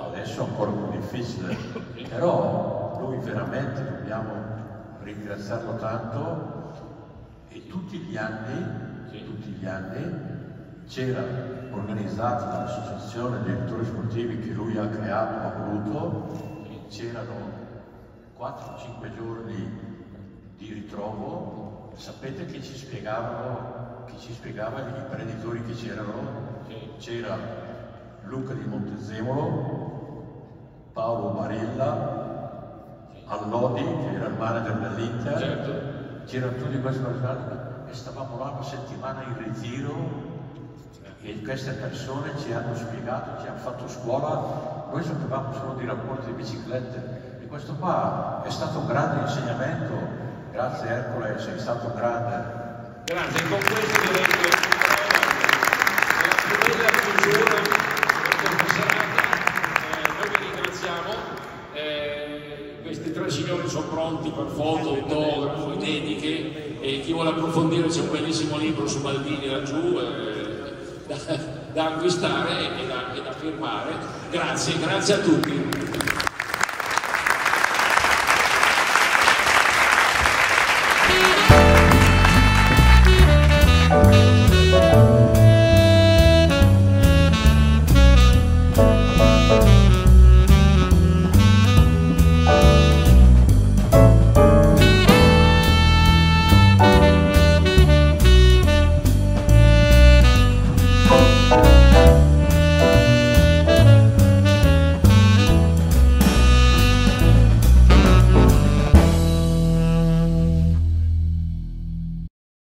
S4: adesso è ancora più difficile, però lui veramente dobbiamo ringraziarlo tanto, e tutti gli anni, sì. tutti gli anni c'era organizzata dall'associazione dei direttori sportivi che lui ha creato, ha voluto, c'erano quattro cinque giorni di ritrovo. Sapete che ci spiegavano, che ci spiegavano gli imprenditori che c'erano? C'era Luca di Montezemolo, Paolo Barilla, Allodi, che era il manager dell'Inter, certo. C'erano tutti questi personaggi e stavamo là una settimana in ritiro e queste persone ci hanno spiegato, ci hanno fatto scuola, noi sapevamo solo di rapporti di biciclette e questo qua è stato un grande insegnamento. Grazie Ercole, sei stato grande.
S1: Grazie, con questo direi che è la più bella chiusura di questa serata. Eh, noi vi ringraziamo. Eh, questi tre signori sono pronti per foto, autografo, dediche, e chi vuole approfondire c'è un bellissimo libro su Baldini laggiù eh, da, da acquistare e da, e da firmare. Grazie, grazie a tutti.